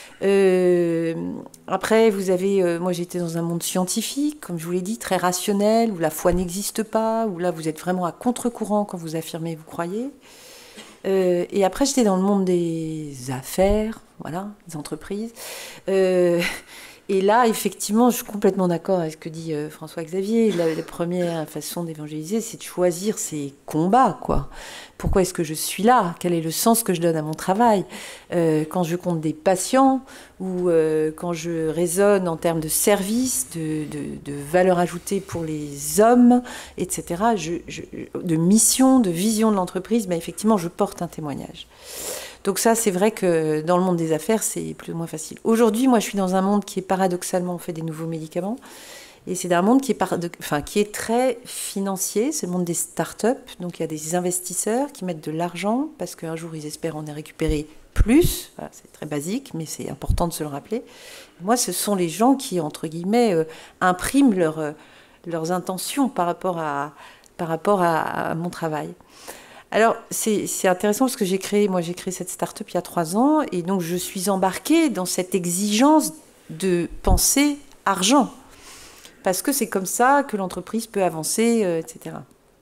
Euh, après, vous avez, euh, moi j'étais dans un monde scientifique, comme je vous l'ai dit, très rationnel, où la foi n'existe pas, où là vous êtes vraiment à contre-courant quand vous affirmez, vous croyez. Euh, et après, j'étais dans le monde des affaires, voilà, des entreprises. Euh, et là, effectivement, je suis complètement d'accord avec ce que dit euh, François-Xavier. La, la première façon d'évangéliser, c'est de choisir ses combats, quoi. Pourquoi est-ce que je suis là? Quel est le sens que je donne à mon travail? euh, Quand je compte des patients ou euh, quand je raisonne en termes de service, de, de, de valeur ajoutée pour les hommes, et cetera, je, je, de mission, de vision de l'entreprise, ben effectivement, je porte un témoignage. Donc ça, c'est vrai que dans le monde des affaires, c'est plus ou moins facile. Aujourd'hui, moi, je suis dans un monde qui est paradoxalement, on fait des nouveaux médicaments. Et c'est un monde qui est, par... enfin, qui est très financier, c'est le monde des startups. Donc il y a des investisseurs qui mettent de l'argent parce qu'un jour ils espèrent en récupérer plus. Voilà, c'est très basique, mais c'est important de se le rappeler. Moi, ce sont les gens qui, entre guillemets, euh, impriment leur, euh, leurs intentions par rapport à, par rapport à, à mon travail. Alors, c'est, c'est intéressant parce que j'ai créé, moi j'ai créé cette start-up il y a trois ans et donc je suis embarquée dans cette exigence de penser argent. Parce que c'est comme ça que l'entreprise peut avancer, euh, et cetera.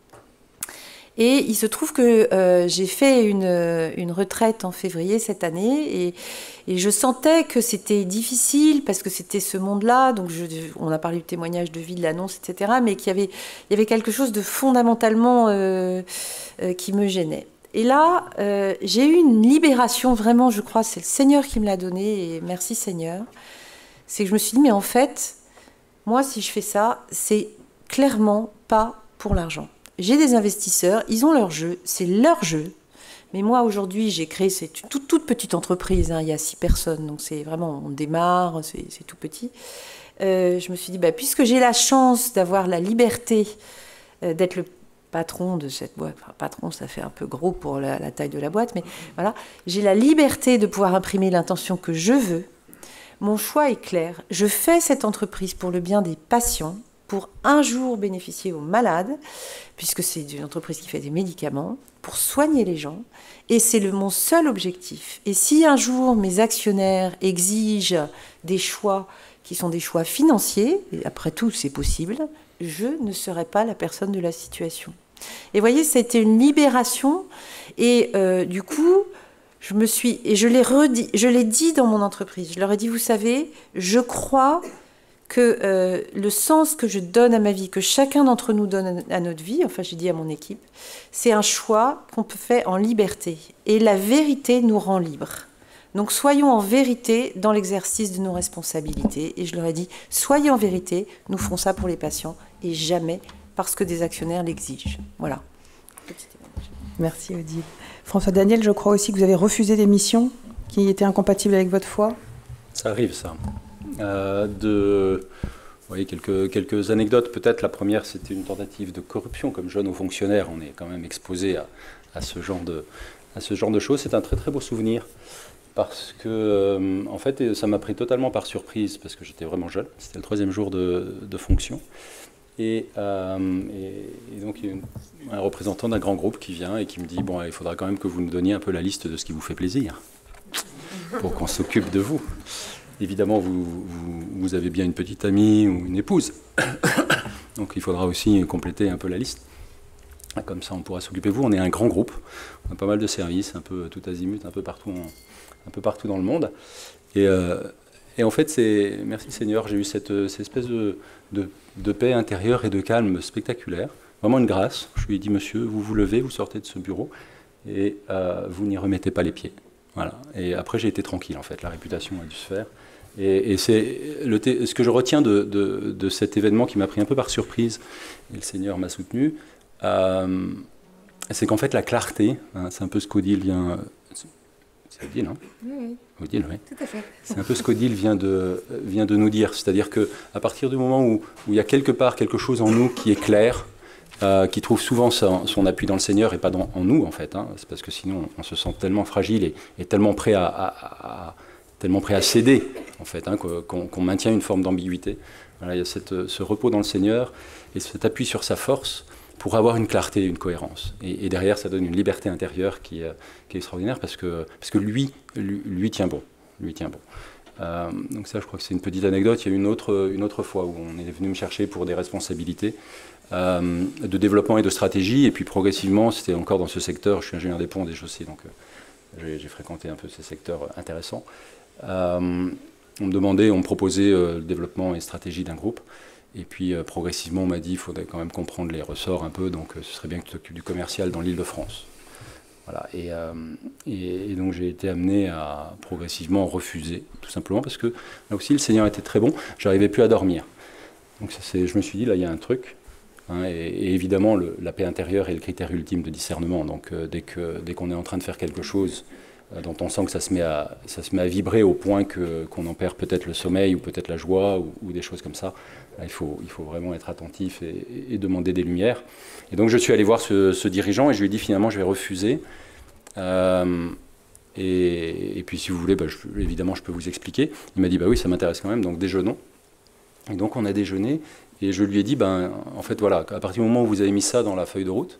Et il se trouve que euh, j'ai fait une, une retraite en février cette année et, et je sentais que c'était difficile parce que c'était ce monde-là. Donc je, on a parlé du témoignage de vie, de l'annonce, et cetera. Mais qu'il y avait, il y avait quelque chose de fondamentalement euh, euh, qui me gênait. Et là, euh, j'ai eu une libération, vraiment, je crois, c'est le Seigneur qui me l'a donné et merci Seigneur. C'est que je me suis dit, mais en fait... Moi, si je fais ça, c'est clairement pas pour l'argent. J'ai des investisseurs, ils ont leur jeu, c'est leur jeu. Mais moi, aujourd'hui, j'ai créé cette toute, toute petite entreprise, hein, il y a six personnes, donc c'est vraiment, on démarre, c'est tout petit. Euh, je me suis dit, bah, puisque j'ai la chance d'avoir la liberté euh, d'être le patron de cette boîte, enfin, patron, ça fait un peu gros pour la, la taille de la boîte, mais voilà, j'ai la liberté de pouvoir imprimer l'intention que je veux. Mon choix est clair, je fais cette entreprise pour le bien des patients, pour un jour bénéficier aux malades, puisque c'est une entreprise qui fait des médicaments, pour soigner les gens, et c'est mon seul objectif. Et si un jour mes actionnaires exigent des choix qui sont des choix financiers, et après tout c'est possible, je ne serai pas la personne de la situation. Et vous voyez, c'était une libération, et euh, du coup, je me suis, et je l'ai redit, je l'ai dit dans mon entreprise, je leur ai dit, vous savez, je crois que euh, le sens que je donne à ma vie, que chacun d'entre nous donne à notre vie, enfin j'ai dit à mon équipe, c'est un choix qu'on peut faire en liberté. Et la vérité nous rend libres. Donc soyons en vérité dans l'exercice de nos responsabilités. Et je leur ai dit, soyez en vérité, nous ferons ça pour les patients, et jamais parce que des actionnaires l'exigent. Voilà. Merci Odile. François Daniel, je crois aussi que vous avez refusé des missions qui étaient incompatibles avec votre foi. Ça arrive, ça. Euh, de, vous voyez, quelques, quelques anecdotes peut-être. La première, c'était une tentative de corruption. Comme jeune haut fonctionnaire, on est quand même exposé à, à, ce, genre de, à ce genre de choses. C'est un très très beau souvenir parce que, euh, en fait, ça m'a pris totalement par surprise parce que j'étais vraiment jeune. C'était le troisième jour de, de fonction. Et, euh, et, et donc, il y a une, un représentant d'un grand groupe qui vient et qui me dit, bon, il faudra quand même que vous nous donniez un peu la liste de ce qui vous fait plaisir pour qu'on s'occupe de vous. Évidemment, vous, vous, vous avez bien une petite amie ou une épouse. Donc, il faudra aussi compléter un peu la liste. Comme ça, on pourra s'occuper de vous. On est un grand groupe. On a pas mal de services, un peu tout azimut, un peu partout, un peu partout dans le monde. Et, euh, et en fait, c'est, merci Seigneur, j'ai eu cette, cette espèce de, de, de paix intérieure et de calme spectaculaire. Vraiment une grâce. Je lui ai dit, monsieur, vous vous levez, vous sortez de ce bureau et euh, vous n'y remettez pas les pieds. Voilà. Et après, j'ai été tranquille, en fait. La réputation a dû se faire. Et, et c'est le ce que je retiens de, de, de cet événement qui m'a pris un peu par surprise, et le Seigneur m'a soutenu, euh, c'est qu'en fait, la clarté, hein, c'est un peu ce qu'Odile vient... C'est Odile, hein? Oui, oui. Odile, oui. Tout à fait. C'est un peu ce qu'Odile vient de, vient de nous dire. C'est-à-dire qu'à partir du moment où, où il y a quelque part quelque chose en nous qui est clair, Euh, qui trouve souvent son, son appui dans le Seigneur et pas dans, en nous, en fait. Hein. C'est parce que sinon, on, on se sent tellement fragile et, et tellement, prêt à, à, à, tellement prêt à céder, en fait, hein, qu'on qu'on maintient une forme d'ambiguïté. Voilà, il y a cette, ce repos dans le Seigneur et cet appui sur sa force pour avoir une clarté, une cohérence. Et, et derrière, ça donne une liberté intérieure qui, euh, qui est extraordinaire parce que, parce que lui, lui, lui tient bon. Lui tient bon. Euh, donc ça, je crois que c'est une petite anecdote. Il y a une autre, une autre fois où on est venu me chercher pour des responsabilités euh, de développement et de stratégie, et puis progressivement, c'était encore dans ce secteur. Je suis ingénieur des ponts, des chaussées, donc euh, j'ai fréquenté un peu ces secteurs intéressants. Euh, on me demandait, on me proposait euh, le développement et stratégie d'un groupe, et puis euh, progressivement, on m'a dit, il faudrait quand même comprendre les ressorts un peu, donc euh, ce serait bien que tu t'occupes du commercial dans l'Île-de-France. Voilà, et, euh, et, et donc j'ai été amené à progressivement refuser, tout simplement parce que là aussi le Seigneur était très bon, j'arrivais plus à dormir. Donc ça, je me suis dit, là il y a un truc, hein, et, et évidemment le, la paix intérieure est le critère ultime de discernement. Donc euh, dès que dès qu'on est en train de faire quelque chose euh, dont on sent que ça se met à, ça se met à vibrer au point que, qu'on en perd peut-être le sommeil ou peut-être la joie ou, ou des choses comme ça, là, il, faut, il faut vraiment être attentif et, et demander des lumières. Et donc je suis allé voir ce, ce dirigeant et je lui ai dit finalement je vais refuser. Euh, et, et puis si vous voulez, bah, je, évidemment je peux vous expliquer. Il m'a dit bah oui ça m'intéresse quand même, donc déjeunons. Et donc on a déjeuné et je lui ai dit ben en fait voilà, à partir du moment où vous avez mis ça dans la feuille de route,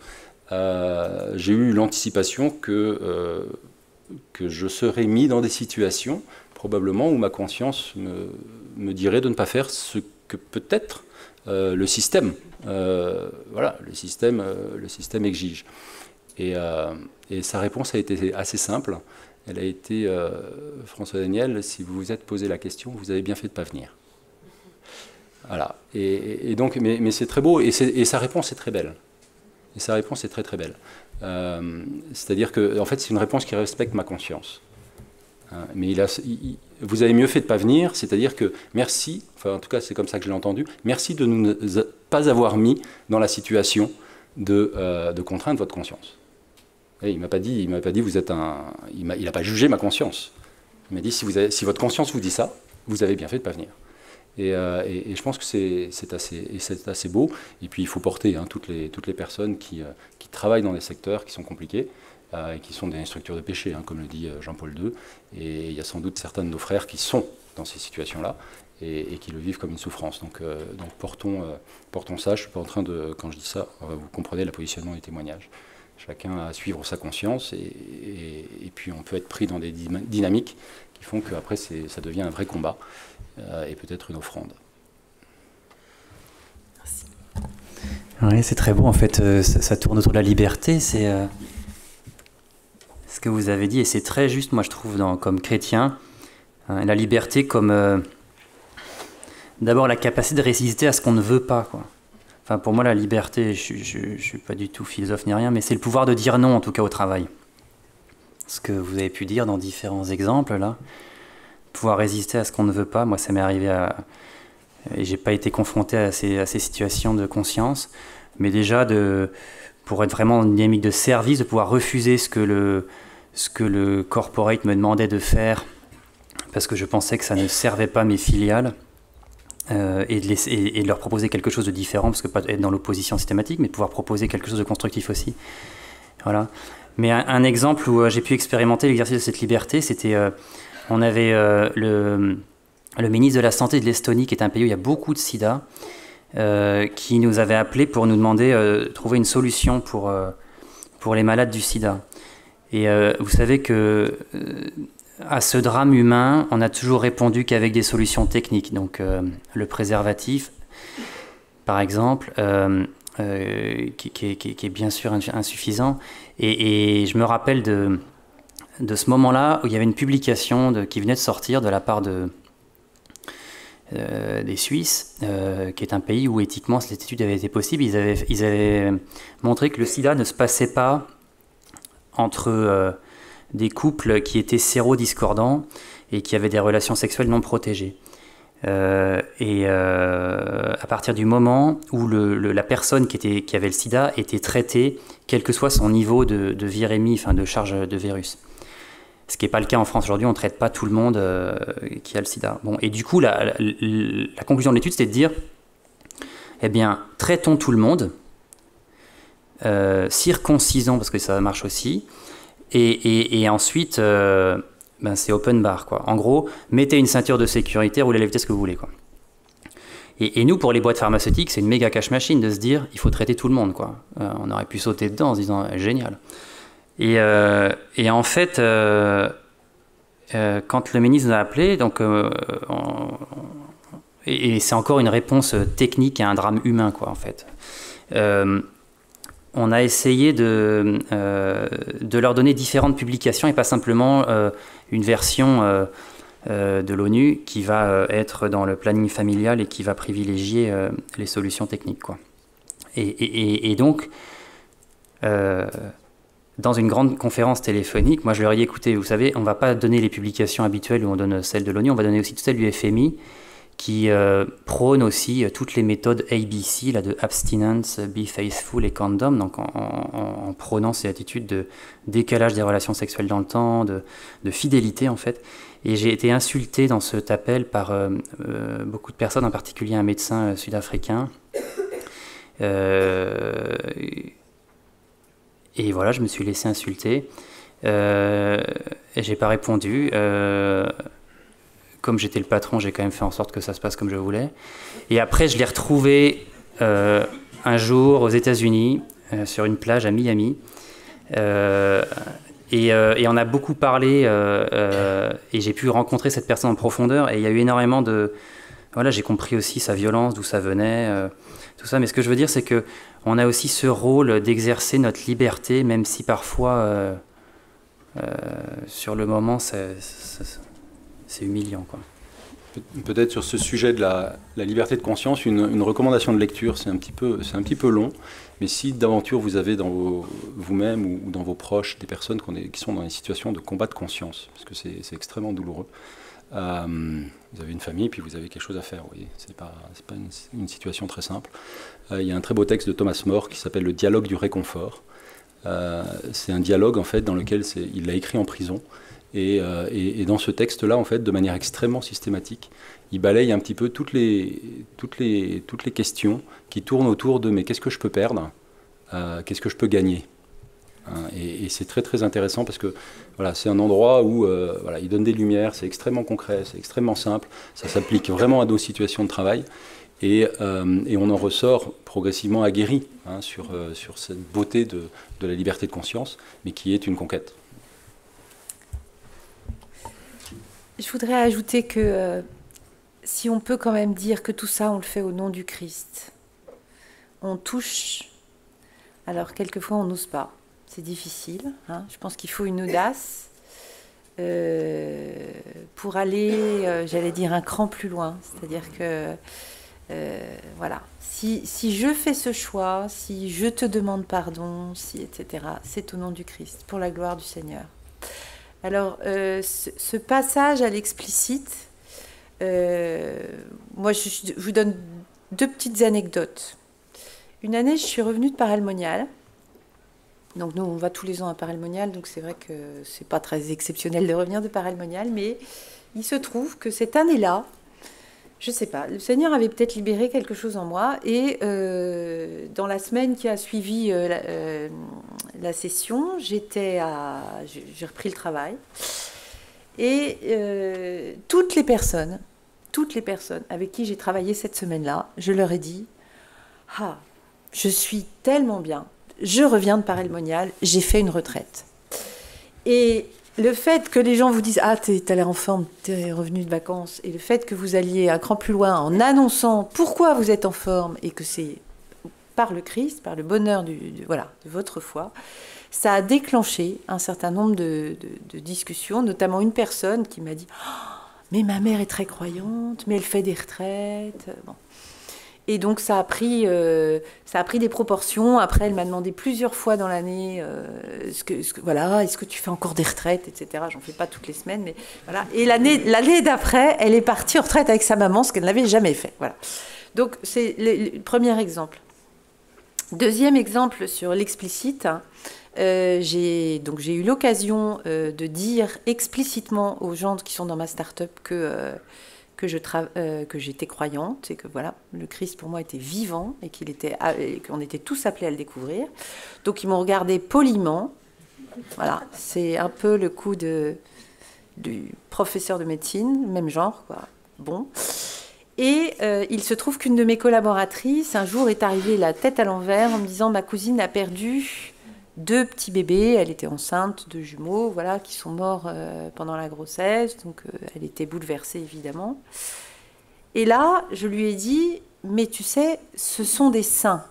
euh, j'ai eu l'anticipation que, euh, que je serais mis dans des situations probablement où ma conscience me, me dirait de ne pas faire ce que peut-être euh, le système euh, voilà le système euh, le système exige. Et, euh, et sa réponse a été assez simple. Elle a été euh, François Daniel, si vous vous êtes posé la question, vous avez bien fait de ne pas venir. Voilà. Et, et donc, mais, mais c'est très beau et, et sa réponse est très belle. Et sa réponse est très très belle. Euh, C'est-à-dire que, en fait, c'est une réponse qui respecte ma conscience. Hein, mais il a, il, vous avez mieux fait de ne pas venir, c'est-à-dire que merci, enfin en tout cas c'est comme ça que je l'ai entendu, merci de ne nous pas avoir mis dans la situation de, euh, de contraindre votre conscience. Et il ne m'a pas dit, il m'a pas dit vous êtes un, il n'a pas jugé ma conscience. Il m'a dit si, vous avez, si votre conscience vous dit ça, vous avez bien fait de ne pas venir. Et, euh, et, et je pense que c'est assez, assez beau. Et puis il faut porter hein, toutes, les, toutes les personnes qui, euh, qui travaillent dans des secteurs qui sont compliqués euh, et qui sont des structures de péché, hein, comme le dit Jean-Paul deux. Et il y a sans doute certains de nos frères qui sont dans ces situations-là et, et qui le vivent comme une souffrance. Donc, euh, donc portons, euh, portons ça. Je ne suis pas en train de, quand je dis ça, vous comprenez le positionnement du témoignage. Chacun a à suivre sa conscience et, et, et puis on peut être pris dans des dynamiques qui font qu'après ça devient un vrai combat. Euh, et peut-être une offrande. Merci. Oui, c'est très beau en fait, euh, ça, ça tourne autour de la liberté, c'est euh, ce que vous avez dit, et c'est très juste, moi je trouve, dans, comme chrétien, hein, la liberté comme euh, d'abord la capacité de résister à ce qu'on ne veut pas, quoi. Enfin, pour moi, la liberté, je ne suis pas du tout philosophe ni rien, mais c'est le pouvoir de dire non, en tout cas au travail. Ce que vous avez pu dire dans différents exemples, là. Pouvoir résister à ce qu'on ne veut pas. Moi, ça m'est arrivé à... Et j'ai pas été confronté à ces, à ces situations de conscience. Mais déjà, de, pour être vraiment dans une dynamique de service, de pouvoir refuser ce que le, ce que le corporate me demandait de faire, parce que je pensais que ça ne servait pas mes filiales, euh, et, de laisser, et, et de leur proposer quelque chose de différent, parce que pas être dans l'opposition systématique, mais de pouvoir proposer quelque chose de constructif aussi. Voilà. Mais un, un exemple où j'ai pu expérimenter l'exercice de cette liberté, c'était... Euh, On avait euh, le, le ministre de la Santé de l'Estonie, qui est un pays où il y a beaucoup de sida, euh, qui nous avait appelé pour nous demander de euh, trouver une solution pour, euh, pour les malades du sida. Et euh, vous savez que euh, à ce drame humain, on a toujours répondu qu'avec des solutions techniques. Donc euh, le préservatif, par exemple, euh, euh, qui, qui, qui, qui est bien sûr insuffisant. Et, et je me rappelle de... de ce moment-là où il y avait une publication de, qui venait de sortir de la part de, euh, des Suisses, euh, qui est un pays où éthiquement cette étude avait été possible. Ils avaient, ils avaient montré que le sida ne se passait pas entre euh, des couples qui étaient sérodiscordants et qui avaient des relations sexuelles non protégées. Euh, et euh, à partir du moment où le, le, la personne qui, était, qui avait le sida était traitée, quel que soit son niveau de, de virémie, enfin de charge de virus. Ce qui n'est pas le cas en France aujourd'hui, on ne traite pas tout le monde euh, qui a le sida. Bon, et du coup, la, la, la conclusion de l'étude, c'était de dire, eh bien, traitons tout le monde, euh, circoncisons, parce que ça marche aussi, et, et, et ensuite, euh, ben, c'est open bar, quoi. En gros, mettez une ceinture de sécurité, roulez la vitesse que vous voulez, quoi. Et, et nous, pour les boîtes pharmaceutiques, c'est une méga cash machine de se dire, il faut traiter tout le monde, quoi. Euh, on aurait pu sauter dedans en se disant, génial. Et, euh, et en fait, euh, euh, quand le ministre nous a appelé, donc, euh, on, et, et c'est encore une réponse technique à un drame humain, quoi, en fait. Euh, on a essayé de, euh, de leur donner différentes publications et pas simplement euh, une version euh, euh, de l'ONU qui va euh, être dans le planning familial et qui va privilégier euh, les solutions techniques, quoi. Et, et, et donc, euh, dans une grande conférence téléphonique, moi je leur ai dit, écoutez, vous savez, on ne va pas donner les publications habituelles où on donne celles de l'ONU, on va donner aussi toutes celles du F M I qui euh, prônent aussi euh, toutes les méthodes A B C, là, de abstinence, be faithful et condom, donc en, en, en prônant ces attitudes de décalage des relations sexuelles dans le temps, de, de fidélité en fait. Et j'ai été insulté dans cet appel par euh, euh, beaucoup de personnes, en particulier un médecin euh, sud-africain. Euh, et voilà, je me suis laissé insulter. Euh, et j'ai pas répondu. Euh, Comme j'étais le patron, j'ai quand même fait en sorte que ça se passe comme je voulais. Et après, je l'ai retrouvé euh, un jour aux États-Unis, euh, sur une plage à Miami. Euh, et, euh, et on a beaucoup parlé, euh, euh, et j'ai pu rencontrer cette personne en profondeur. Et il y a eu énormément de... Voilà, j'ai compris aussi sa violence, d'où ça venait, euh, tout ça. Mais ce que je veux dire, c'est qu'on a aussi ce rôle d'exercer notre liberté, même si parfois, euh, euh, sur le moment, c'est... c'est humiliant, quoi. Peut-être sur ce sujet de la, la liberté de conscience, une, une recommandation de lecture, c'est un petit peu, c'est un petit peu long, mais si d'aventure vous avez dans vos, vous-même ou, ou dans vos proches des personnes qu'on est, qui sont dans des situations de combat de conscience, parce que c'est, c'est extrêmement douloureux, euh, vous avez une famille puis vous avez quelque chose à faire, vous voyez, c'est pas, c'est pas une, une situation très simple. Euh, il y a un très beau texte de Thomas More qui s'appelle « Le dialogue du réconfort ». Euh, c'est un dialogue en fait dans lequel c'est, il l'a écrit en prison. Et, euh, et, et dans ce texte-là, en fait, de manière extrêmement systématique, il balaye un petit peu toutes les, toutes les, toutes les questions qui tournent autour de « mais qu'est-ce que je peux perdre euh, qu'est-ce que je peux gagner ?» hein, et, et c'est très très intéressant parce que voilà, c'est un endroit où euh, voilà, il donne des lumières, c'est extrêmement concret, c'est extrêmement simple, ça s'applique vraiment à nos situations de travail. Et, euh, et on en ressort progressivement aguerri hein, sur, euh, sur cette beauté de, de la liberté de conscience, mais qui est une conquête. Je voudrais ajouter que euh, si on peut quand même dire que tout ça, on le fait au nom du Christ, on touche, alors quelquefois on n'ose pas, c'est difficile, hein. Je pense qu'il faut une audace euh, pour aller, euh, j'allais dire, un cran plus loin, c'est-à-dire que Euh, voilà, si, si je fais ce choix, si je te demande pardon, si, et cetera, c'est au nom du Christ, pour la gloire du Seigneur. Alors, euh, ce, ce passage à l'explicite, euh, moi, je, je vous donne deux petites anecdotes. Une année, je suis revenue de Paray-le-Monial. Donc, nous, on va tous les ans à Paray-le-Monial, donc c'est vrai que c'est pas très exceptionnel de revenir de Paray-le-Monial, mais il se trouve que cette année-là, je ne sais pas, le Seigneur avait peut-être libéré quelque chose en moi et euh, dans la semaine qui a suivi euh, la, euh, la session, j'étais à, j'ai repris le travail et euh, toutes les personnes, toutes les personnes avec qui j'ai travaillé cette semaine-là, je leur ai dit « Ah, je suis tellement bien, je reviens de Paray-le-Monial, j'ai fait une retraite. » Et le fait que les gens vous disent « Ah, t'as l'air en forme, t'es revenu de vacances », et le fait que vous alliez un cran plus loin en annonçant pourquoi vous êtes en forme et que c'est par le Christ, par le bonheur du, du, voilà, de votre foi, ça a déclenché un certain nombre de, de, de discussions, notamment une personne qui m'a dit oh, « Mais ma mère est très croyante, mais elle fait des retraites. » Bon. Et donc ça a pris, euh, ça a pris des proportions. Après, elle m'a demandé plusieurs fois dans l'année, euh, ce que, ce que, voilà, est-ce que tu fais encore des retraites, et cetera. J'en fais pas toutes les semaines, mais voilà. Et l'année, l'année d'après, elle est partie en retraite avec sa maman, ce qu'elle n'avait jamais fait. Voilà. Donc c'est le, le premier exemple. Deuxième exemple sur l'explicite. Euh, j'ai donc j'ai eu l'occasion euh, de dire explicitement aux gens qui sont dans ma start-up que euh, que je tra- euh, que j'étais croyante et que voilà, le Christ pour moi était vivant et qu'il était et qu'on était tous appelés à le découvrir. Donc ils m'ont regardé poliment. Voilà, c'est un peu le coup de du professeur de médecine, même genre quoi. Bon. Et euh, il se trouve qu'une de mes collaboratrices un jour est arrivée la tête à l'envers en me disant ma cousine a perdu deux petits bébés, elle était enceinte, deux jumeaux, voilà, qui sont morts euh, pendant la grossesse, donc euh, elle était bouleversée évidemment. Et là, je lui ai dit, mais tu sais, ce sont des saints.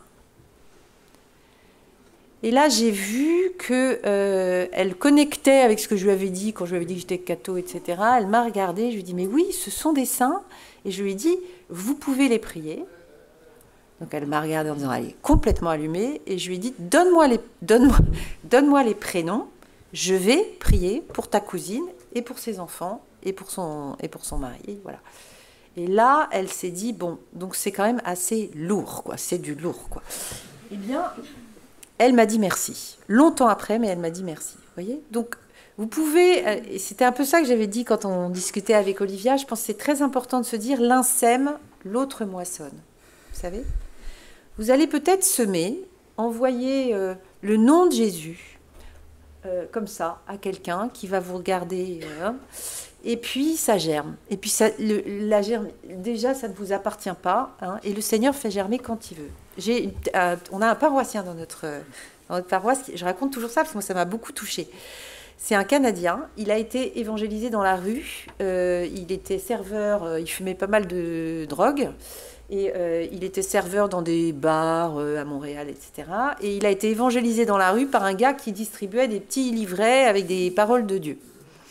Et là, j'ai vu qu'elle euh, connectait avec ce que je lui avais dit quand je lui avais dit que j'étais catho, et cetera. Elle m'a regardée, je lui ai dit, mais oui, ce sont des saints. Et je lui ai dit, vous pouvez les prier. Donc elle m'a regardée en disant, elle est complètement allumée. Et je lui ai dit, donne-moi les, donne-moi, donne-moi les prénoms. Je vais prier pour ta cousine et pour ses enfants et pour son, et pour son mari. Voilà. Et là, elle s'est dit, bon, donc c'est quand même assez lourd, quoi. C'est du lourd, quoi. Eh bien, elle m'a dit merci. Longtemps après, mais elle m'a dit merci. Vous voyez ? Donc, vous pouvez, et c'était un peu ça que j'avais dit quand on discutait avec Olivia, je pense que c'est très important de se dire, l'un sème, l'autre moissonne. Vous savez ? Vous allez peut-être semer, envoyer euh, le nom de Jésus, euh, comme ça, à quelqu'un qui va vous regarder, euh, et puis ça germe. Et puis ça, le, la germe, déjà, ça ne vous appartient pas, hein, et le Seigneur fait germer quand il veut. J'ai, euh, on a un paroissien dans notre, dans notre paroisse, je raconte toujours ça parce que moi, ça m'a beaucoup touchée. C'est un Canadien, il a été évangélisé dans la rue, euh, il était serveur, euh, il fumait pas mal de drogue, et euh, il était serveur dans des bars euh, à Montréal, et cetera. Et il a été évangélisé dans la rue par un gars qui distribuait des petits livrets avec des paroles de Dieu.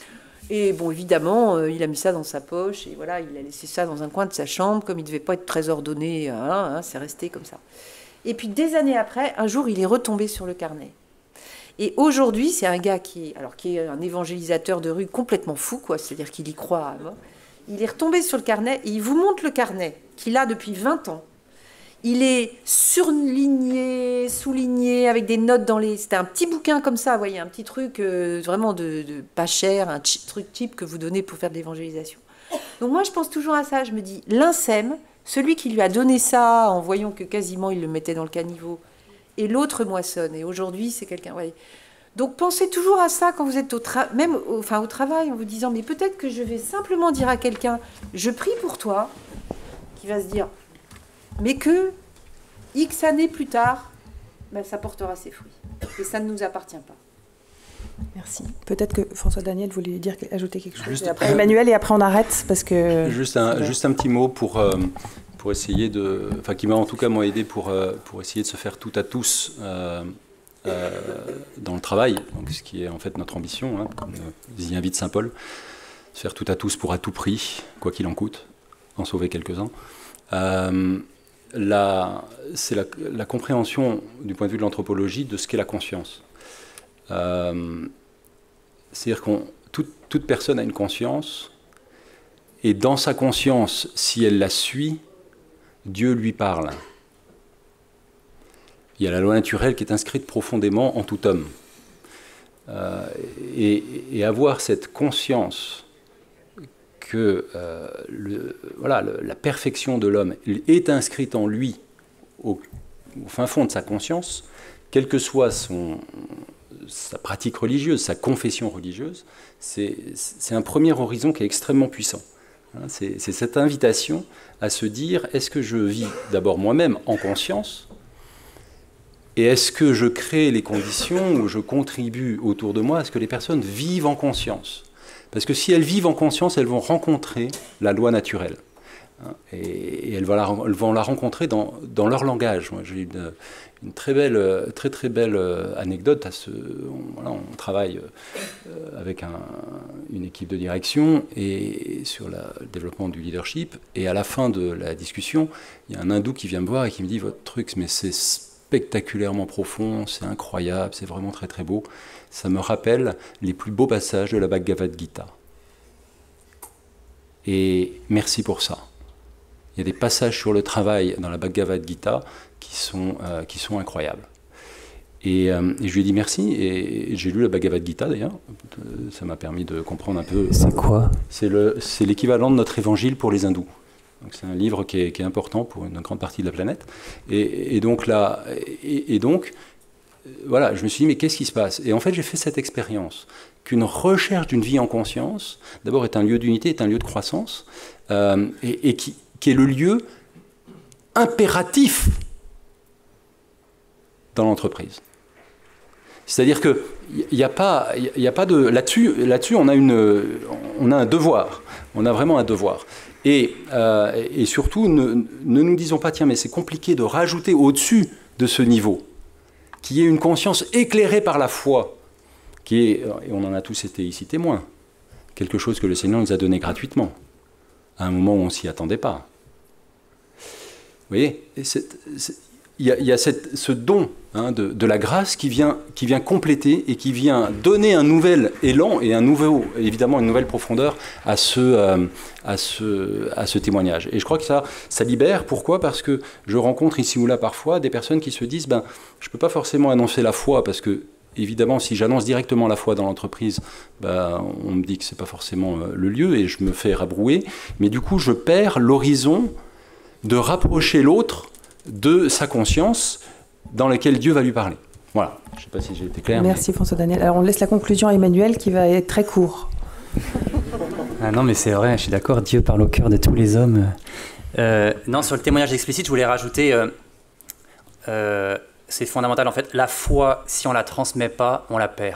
Et bon, évidemment, euh, il a mis ça dans sa poche, et voilà, il a laissé ça dans un coin de sa chambre, comme il ne devait pas être très ordonné, hein, hein, c'est resté comme ça. Et puis, des années après, un jour, il est retombé sur le carnet. Et aujourd'hui, c'est un gars qui est, alors, qui est un évangélisateur de rue complètement fou, quoi, c'est-à-dire qu'il y croit. Hein. Il est retombé sur le carnet, et il vous montre le carnet qu'il a depuis vingt ans. Il est surligné, souligné, avec des notes dans les... C'était un petit bouquin comme ça, vous voyez, un petit truc euh, vraiment de, de pas cher, un truc type que vous donnez pour faire de l'évangélisation. Donc moi, je pense toujours à ça. Je me dis, l'Insem, celui qui lui a donné ça, en voyant que quasiment il le mettait dans le caniveau, et l'autre moissonne. Et aujourd'hui, c'est quelqu'un... Ouais. Donc pensez toujours à ça quand vous êtes au, tra... Même au... Enfin, au travail, en vous disant, mais peut-être que je vais simplement dire à quelqu'un, je prie pour toi, qui va se dire... mais que X années plus tard, ben, ça portera ses fruits. Et ça ne nous appartient pas. Merci. Peut-être que François Daniel voulait dire, ajouter quelque chose. Juste, et après Emmanuel, et après on arrête, parce que... Juste un, juste un petit mot pour, euh, pour essayer de... Enfin, qui m'a en tout cas moi aidé pour, euh, pour essayer de se faire tout à tous euh, euh, dans le travail, donc, ce qui est en fait notre ambition, hein, comme euh, y invite Saint Paul, se faire tout à tous pour à tout prix, quoi qu'il en coûte, en sauver quelques-uns. Euh, La, c'est la, la compréhension du point de vue de l'anthropologie de ce qu'est la conscience. Euh, c'est-à-dire que toute, toute personne a une conscience, et dans sa conscience, si elle la suit, Dieu lui parle. Il y a la loi naturelle qui est inscrite profondément en tout homme. Euh, et, et avoir cette conscience que euh, le, voilà, le, la perfection de l'homme est inscrite en lui, au, au fin fond de sa conscience, quelle que soit son, sa pratique religieuse, sa confession religieuse, c'est, c'est un premier horizon qui est extrêmement puissant. Hein, c'est, c'est cette invitation à se dire, est-ce que je vis d'abord moi-même en conscience, et est-ce que je crée les conditions où je contribue autour de moi à ce que les personnes vivent en conscience ? Parce que si elles vivent en conscience, elles vont rencontrer la loi naturelle. Et, et elles, vont la, elles vont la rencontrer dans, dans leur langage. Moi, j'ai une, une très belle, très très belle anecdote. À ce, on, voilà, on travaille avec un, une équipe de direction et sur la, le développement du leadership. Et à la fin de la discussion, il y a un hindou qui vient me voir et qui me dit « Votre truc, mais c'est spectaculairement profond, c'est incroyable, c'est vraiment très très beau. Ça me rappelle les plus beaux passages de la Bhagavad Gita. Et merci pour ça. Il y a des passages sur le travail dans la Bhagavad Gita qui sont, euh, qui sont incroyables. Et, euh, et je lui ai dit merci, et, et j'ai lu la Bhagavad Gita d'ailleurs. Ça m'a permis de comprendre un peu. C'est quoi ? C'est, le, c'est l'équivalent de notre évangile pour les hindous. Donc c'est un livre qui est, qui est important pour une grande partie de la planète. Et, et donc là, et, et donc, voilà, je me suis dit, mais qu'est-ce qui se passe ? Et en fait, j'ai fait cette expérience qu'une recherche d'une vie en conscience, d'abord est un lieu d'unité, est un lieu de croissance, euh, et, et qui, qui est le lieu impératif dans l'entreprise. C'est-à-dire qu'il n'y a pas, il y a pas de... Là-dessus, là-dessus on, a une, on a un devoir. On a vraiment un devoir. Et, euh, et surtout, ne, ne nous disons pas, tiens, mais c'est compliqué de rajouter au-dessus de ce niveau, qui est une conscience éclairée par la foi, qui est, et on en a tous été ici témoins, quelque chose que le Seigneur nous a donné gratuitement, à un moment où on ne s'y attendait pas. Vous voyez, il y a, y a cette, ce don hein, de, de la grâce qui vient, qui vient compléter et qui vient donner un nouvel élan et un nouveau, évidemment une nouvelle profondeur à ce, euh, à ce, à ce témoignage. Et je crois que ça, ça libère. Pourquoi ? Parce que je rencontre ici ou là parfois des personnes qui se disent ben, je ne peux pas forcément annoncer la foi parce que évidemment, si j'annonce directement la foi dans l'entreprise, ben, on me dit que ce n'est pas forcément le lieu et je me fais rabrouer. Mais du coup, je perds l'horizon de rapprocher l'autre de sa conscience dans laquelle Dieu va lui parler. Voilà, je ne sais pas si j'ai été clair. Merci mais... François Daniel. Alors on laisse la conclusion à Emmanuel qui va être très court. Ah non mais c'est vrai, je suis d'accord, Dieu parle au cœur de tous les hommes. Euh, non, sur le témoignage explicite, je voulais rajouter, euh, euh, c'est fondamental en fait, la foi, si on ne la transmet pas, on la perd.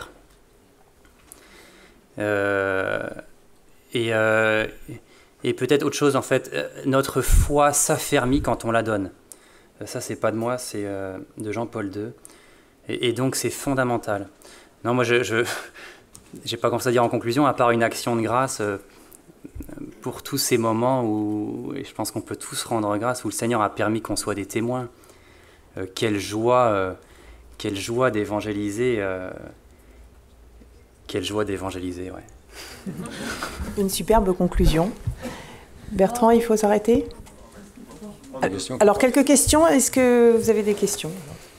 Euh, et... Euh, Et peut-être autre chose, en fait, notre foi s'affermit quand on la donne. Ça, c'est pas de moi, c'est euh, de Jean-Paul deux. Et, et donc, c'est fondamental. Non, moi, je, je, j'ai pas grand-chose à dire en conclusion, à part une action de grâce euh, pour tous ces moments où, et je pense qu'on peut tous rendre grâce, où le Seigneur a permis qu'on soit des témoins. Euh, quelle joie, euh, quelle joie d'évangéliser, euh, quelle joie d'évangéliser, ouais. Une superbe conclusion. Bertrand, il faut s'arrêter ? Alors, quelques questions. Est-ce que vous avez des questions ?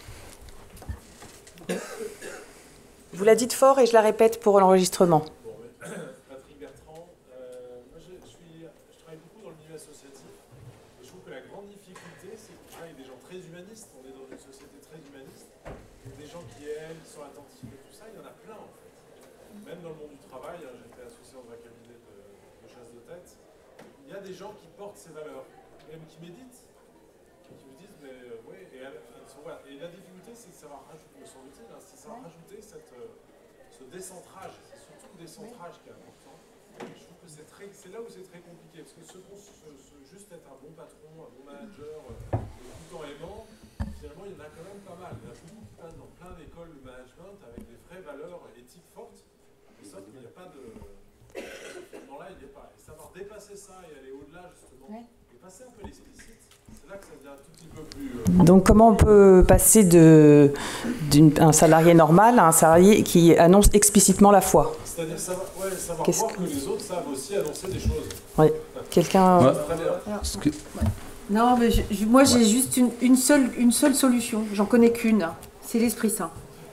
Vous la dites fort et je la répète pour l'enregistrement. Bon, Patrick Bertrand, euh, moi je, je, suis, je travaille beaucoup dans le milieu associatif et je trouve que la grande difficulté, c'est qu'on travaille avec des gens très humanistes, on est dans une société très humaniste, des gens qui aiment, qui sont attentifs et tout ça, il y en a plein en fait. Même dans le monde du travail, hein, j'étais associé dans un cabinet de, de chasse de tête, il y a des gens qui portent ces valeurs, même qui méditent, qui vous disent, mais euh, oui, et, voilà. Et la difficulté, c'est de savoir rajouter, me semble-t-il, hein, c'est de savoir rajouter cette, euh, ce décentrage, c'est surtout le décentrage qui est important. Je trouve que c'est très, c'est là où c'est très compliqué, parce que ce, ce, ce, juste être un bon patron, un bon manager, euh, tout en aimant, finalement, il y en a quand même pas mal. Il y en a beaucoup qui passent dans plein d'écoles de management avec des vraies valeurs éthiques fortes, mais sauf qu'il n'y a pas de... Non, là, il n'y a pas. Et savoir dépasser ça et aller au-delà, justement, ouais. Et passer un peu l'explicite, c'est là que ça devient un tout petit peu plus... Euh... Donc, comment on peut passer de, d'un salarié normal à un salarié qui annonce explicitement la foi ? C'est-à-dire savoir, ouais, savoir voir que... que les autres savent aussi annoncer des choses. Oui. Quelqu'un... Ouais. Que... Non, mais je, je, moi, j'ai ouais. juste une, une, seule, une seule solution. J'en connais qu'une. C'est l'Esprit Saint.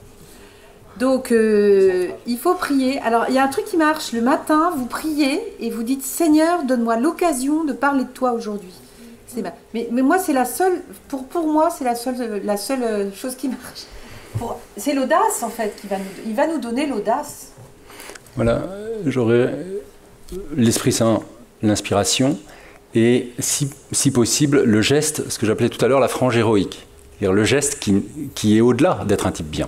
Donc, euh, il faut prier. Alors, il y a un truc qui marche. Le matin, vous priez et vous dites « Seigneur, donne-moi l'occasion de parler de toi aujourd'hui. » C'est bien. Mais, mais moi, c'est la seule... Pour, pour moi, c'est la seule, la seule chose qui marche. Pour, c'est l'audace, en fait, qui va nous... Il va nous donner l'audace. Voilà. J'aurais l'Esprit Saint, l'inspiration, et si, si possible, le geste, ce que j'appelais tout à l'heure la frange héroïque. C'est-à-dire le geste qui, qui est au-delà d'être un type bien.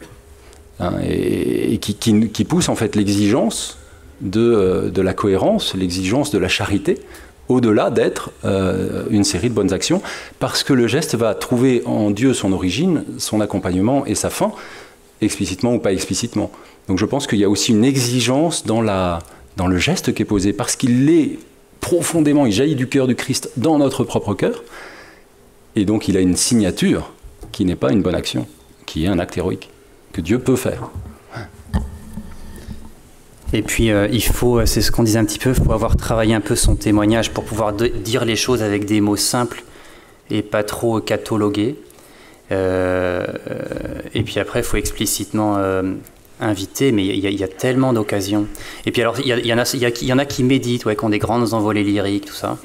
Hein, et, et qui, qui, qui pousse en fait l'exigence de, de la cohérence, l'exigence de la charité, au-delà d'être euh, une série de bonnes actions, parce que le geste va trouver en Dieu son origine, son accompagnement et sa fin, explicitement ou pas explicitement. Donc je pense qu'il y a aussi une exigence dans, la, dans le geste qui est posé, parce qu'il est profondément, il jaillit du cœur du Christ dans notre propre cœur, et donc il a une signature qui n'est pas une bonne action, qui est un acte héroïque, que Dieu peut faire. Et puis, euh, il faut, c'est ce qu'on disait un petit peu, il faut avoir travaillé un peu son témoignage pour pouvoir de, dire les choses avec des mots simples et pas trop catalogués. Euh, et puis après, il faut explicitement euh, inviter, mais il y, y a tellement d'occasions. Et puis alors, il y, y, y, y, y en a qui méditent, ouais, qui ont des grandes envolées lyriques, tout ça.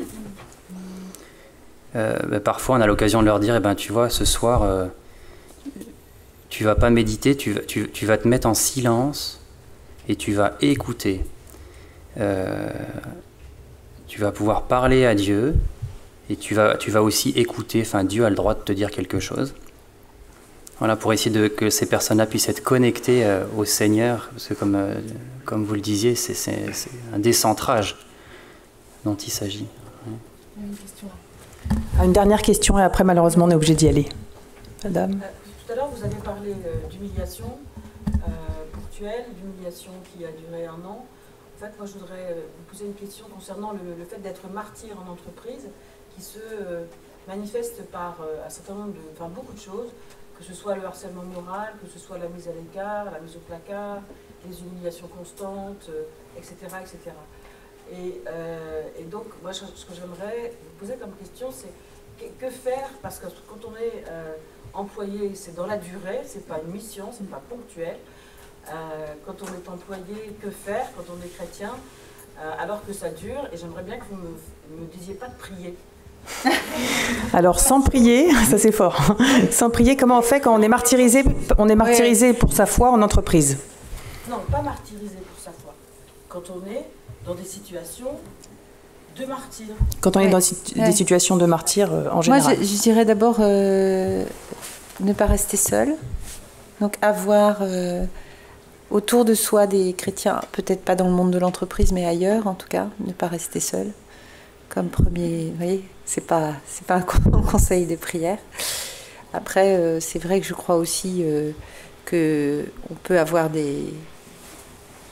Euh, bah, parfois, on a l'occasion de leur dire, eh ben, tu vois, ce soir, euh, tu vas pas méditer, tu, tu, tu vas te mettre en silence, et tu vas écouter. Euh, tu vas pouvoir parler à Dieu et tu vas, tu vas aussi écouter. Enfin, Dieu a le droit de te dire quelque chose. Voilà, pour essayer de, que ces personnes-là puissent être connectées euh, au Seigneur. Parce que comme, euh, comme vous le disiez, c'est, c'est, c'est un décentrage dont il s'agit. Une, question. Une dernière question et après, malheureusement, on est obligé d'y aller. Madame. Euh, tout à l'heure, vous avez parlé euh, d'humiliation. Euh, d'humiliation qui a duré un an. En fait, moi, je voudrais vous poser une question concernant le, le fait d'être martyr en entreprise, qui se euh, manifeste par euh, un certain nombre de, enfin, beaucoup de choses, que ce soit le harcèlement moral, que ce soit la mise à l'écart, la mise au placard, les humiliations constantes, euh, et cetera, et cetera. Et, euh, et donc, moi, ce que j'aimerais vous poser comme question, c'est que, que faire, parce que quand on est euh, employé, c'est dans la durée, c'est pas une mission, c'est pas ponctuel. Euh, quand on est employé, que faire quand on est chrétien, euh, alors que ça dure, et j'aimerais bien que vous ne me, me disiez pas de prier. Alors sans prier, ça c'est fort, sans prier, comment on fait quand on est martyrisé, on est martyrisé pour sa foi en entreprise? Non, pas martyrisé pour sa foi, quand on est dans des situations de martyr. Quand on ouais. est dans des ouais. situations de martyr euh, en général. Moi je, je dirais d'abord euh, ne pas rester seul, donc avoir... Euh, autour de soi des chrétiens, peut-être pas dans le monde de l'entreprise, mais ailleurs en tout cas, ne pas rester seul. Comme premier, vous voyez, c'est pas, c'est pas un conseil de prière. Après, euh, c'est vrai que je crois aussi euh, qu'on peut avoir des,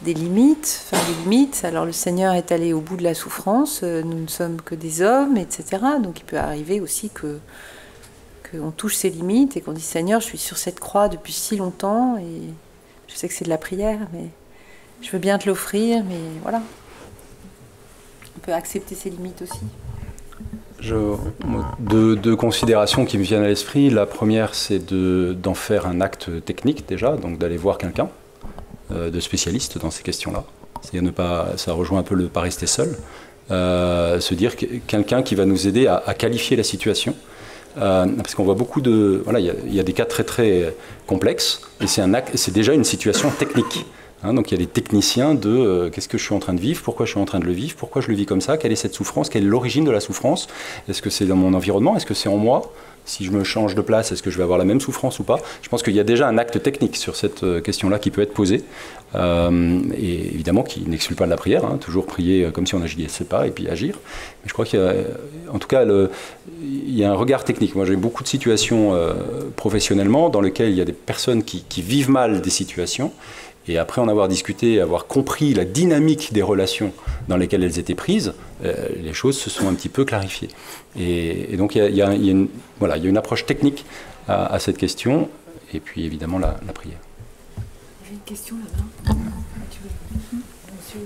des limites, enfin des limites. Alors le Seigneur est allé au bout de la souffrance, euh, nous ne sommes que des hommes, et cetera. Donc il peut arriver aussi que qu'on touche ses limites et qu'on dise Seigneur, je suis sur cette croix depuis si longtemps et je sais que c'est de la prière, mais je veux bien te l'offrir, mais voilà. On peut accepter ses limites aussi. Je, deux, deux considérations qui me viennent à l'esprit. La première, c'est de, d'en faire un acte technique déjà, donc d'aller voir quelqu'un euh, de spécialiste dans ces questions-là. C'est ne pas, ça rejoint un peu le pas rester seul. Euh, se dire que quelqu'un qui va nous aider à, à qualifier la situation. Euh, parce qu'on voit beaucoup de... Voilà, il y, y a des cas très très complexes et c'est, un acte, c'est déjà une situation technique. Hein, donc il y a des techniciens de euh, qu'est-ce que je suis en train de vivre, pourquoi je suis en train de le vivre, pourquoi je le vis comme ça, quelle est cette souffrance, quelle est l'origine de la souffrance, est-ce que c'est dans mon environnement, est-ce que c'est en moi, si je me change de place, est-ce que je vais avoir la même souffrance ou pas. Je pense qu'il y a déjà un acte technique sur cette euh, question-là qui peut être posée, euh, et évidemment qui n'exclut pas de la prière, hein, toujours prier comme si on agissait pas et puis agir. Mais je crois qu'il y a, en tout cas, le, il y a un regard technique. Moi j'ai beaucoup de situations euh, professionnellement dans lesquelles il y a des personnes qui, qui vivent mal des situations. Et après en avoir discuté, avoir compris la dynamique des relations dans lesquelles elles étaient prises, euh, les choses se sont un petit peu clarifiées. Et, et donc il y a, il y a, il y a une, voilà, il y a une approche technique à, à cette question, et puis évidemment la, la prière. Il y a une question là-bas. Monsieur.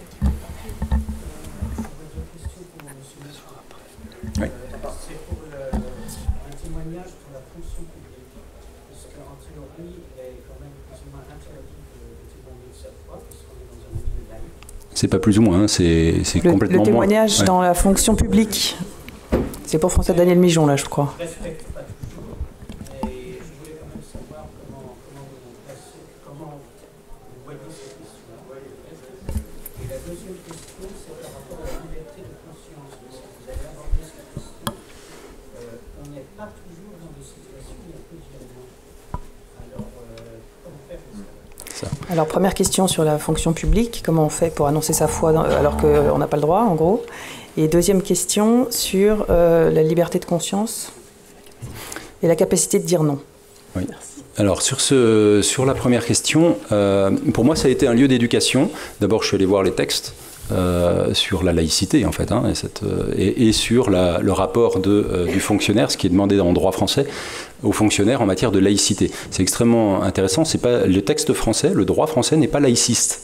Oui. C'est pour le, un témoignage pour la fonction publique. Parce qu'en théorie, il est quand même plus ou moins interdit de témoigner de sa foi, parce qu'on est dans un milieu laïque. C'est pas plus ou moins, hein, c'est, c'est le, complètement le témoignage moins. dans ouais. la fonction publique. C'est pour François-Daniel Mijon, là, je crois. Je ne respecte pas toujours, et je voulais quand même savoir comment, comment, vous, placez, comment vous voyez cette question-là. Et la deuxième question, c'est par rapport à la liberté de conscience. Parce que vous avez abordé cette question. Euh, on n'est pas toujours dans des situations où il y a plus violence. Alors, euh, comment faire ça? Alors, première question sur la fonction publique. Comment on fait pour annoncer sa foi alors qu'on n'a pas le droit, en gros? Et deuxième question sur euh, la liberté de conscience et la capacité de dire non. Oui. Alors sur, ce, sur la première question, euh, pour moi ça a été un lieu d'éducation. D'abord je suis allé voir les textes euh, sur la laïcité en fait, hein, et, cette, euh, et, et sur la, le rapport de, euh, du fonctionnaire, ce qui est demandé en droit français aux fonctionnaires en matière de laïcité. C'est extrêmement intéressant. C'est pas, le texte français, le droit français n'est pas laïciste.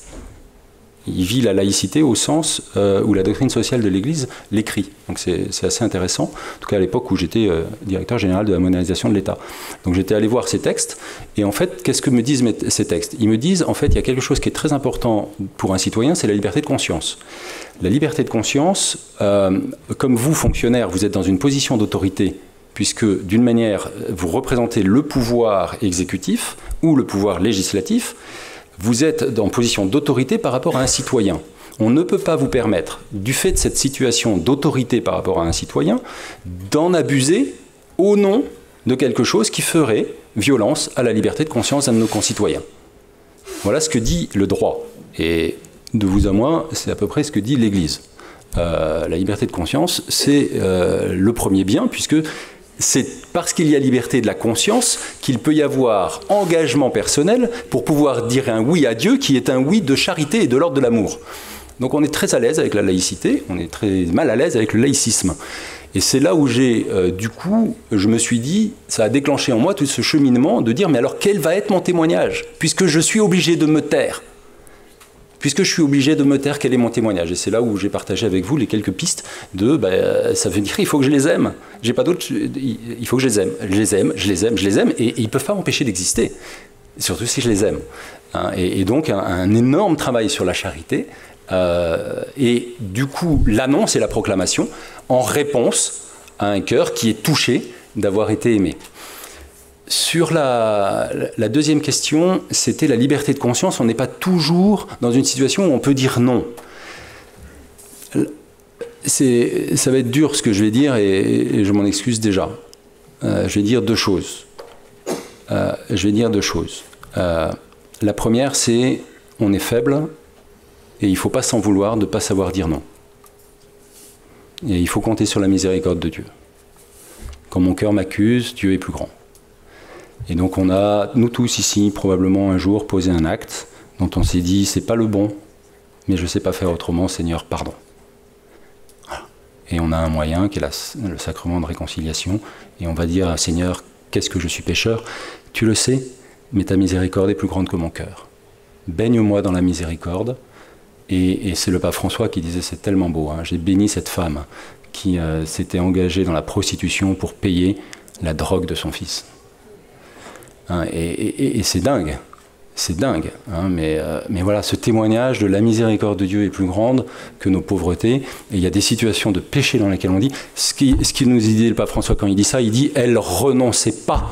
Il vit la laïcité au sens euh, où la doctrine sociale de l'Église l'écrit. Donc c'est, c'est assez intéressant, en tout cas à l'époque où j'étais euh, directeur général de la modernisation de l'État. Donc j'étais allé voir ces textes, et en fait, qu'est-ce que me disent mes, ces textes? Ils me disent, en fait, il y a quelque chose qui est très important pour un citoyen, c'est la liberté de conscience. La liberté de conscience, euh, comme vous, fonctionnaire, vous êtes dans une position d'autorité, puisque d'une manière, vous représentez le pouvoir exécutif ou le pouvoir législatif, vous êtes en position d'autorité par rapport à un citoyen. On ne peut pas vous permettre, du fait de cette situation d'autorité par rapport à un citoyen, d'en abuser au nom de quelque chose qui ferait violence à la liberté de conscience d'un de nos concitoyens. Voilà ce que dit le droit. Et de vous à moi, c'est à peu près ce que dit l'Église. Euh, la liberté de conscience, c'est euh, le premier bien, puisque c'est parce qu'il y a liberté de la conscience qu'il peut y avoir engagement personnel pour pouvoir dire un oui à Dieu qui est un oui de charité et de l'ordre de l'amour. Donc on est très à l'aise avec la laïcité, on est très mal à l'aise avec le laïcisme. Et c'est là où j'ai, euh, du coup, je me suis dit, ça a déclenché en moi tout ce cheminement de dire, mais alors quel va être mon témoignage? Puisque je suis obligé de me taire. Puisque je suis obligé de me taire, quel est mon témoignage? Et c'est là où j'ai partagé avec vous les quelques pistes de, ben, ça veut dire, il faut que je les aime. J'ai pas d'autre, il faut que je les aime. Je les aime, je les aime, je les aime, et, et ils peuvent pas m'empêcher d'exister. Surtout si je les aime. Hein, et, et donc, un, un énorme travail sur la charité, euh, et du coup, l'annonce et la proclamation en réponse à un cœur qui est touché d'avoir été aimé. Sur la, la deuxième question, c'était la liberté de conscience. On n'est pas toujours dans une situation où on peut dire non. C'est, ça va être dur ce que je vais dire, et, et je m'en excuse déjà. Euh, je vais dire deux choses. Euh, je vais dire deux choses. Euh, la première, c'est on est faible et il ne faut pas s'en vouloir de ne pas savoir dire non. Et il faut compter sur la miséricorde de Dieu. Quand mon cœur m'accuse, Dieu est plus grand. Et donc on a, nous tous ici, probablement un jour posé un acte dont on s'est dit, c'est pas le bon, mais je ne sais pas faire autrement, Seigneur, pardon. Voilà. Et on a un moyen qui est la, le sacrement de réconciliation, et on va dire, Seigneur, qu'est-ce que je suis pécheur? Tu le sais, mais ta miséricorde est plus grande que mon cœur. Baigne-moi dans la miséricorde. Et, et c'est le pape François qui disait, c'est tellement beau, hein, j'ai béni cette femme qui euh, s'était engagée dans la prostitution pour payer la drogue de son fils. Hein, et et, et c'est dingue, c'est dingue. Hein, mais, euh, mais voilà, ce témoignage de la miséricorde de Dieu est plus grande que nos pauvretés. Et il y a des situations de péché dans lesquelles on dit, ce qui, ce qui nous dit le pape François quand il dit ça, il dit, elle renonçait pas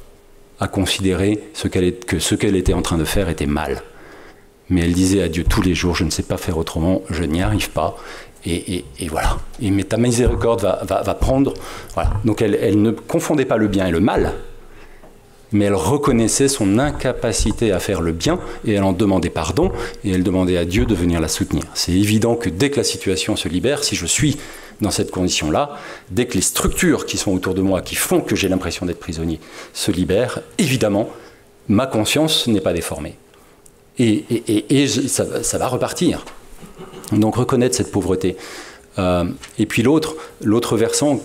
à considérer ce qu'elle est, que ce qu'elle était en train de faire était mal. Mais elle disait à Dieu tous les jours, je ne sais pas faire autrement, je n'y arrive pas. Et, et, et voilà. Et, mais ta miséricorde va, va, va prendre... Voilà. Donc elle, elle ne confondait pas le bien et le mal, mais elle reconnaissait son incapacité à faire le bien, et elle en demandait pardon, et elle demandait à Dieu de venir la soutenir. C'est évident que dès que la situation se libère, si je suis dans cette condition-là, dès que les structures qui sont autour de moi, qui font que j'ai l'impression d'être prisonnier, se libèrent, évidemment, ma conscience n'est pas déformée. Et, et, et, et ça, ça va repartir. Donc reconnaître cette pauvreté. Euh, et puis l'autre, l'autre versant,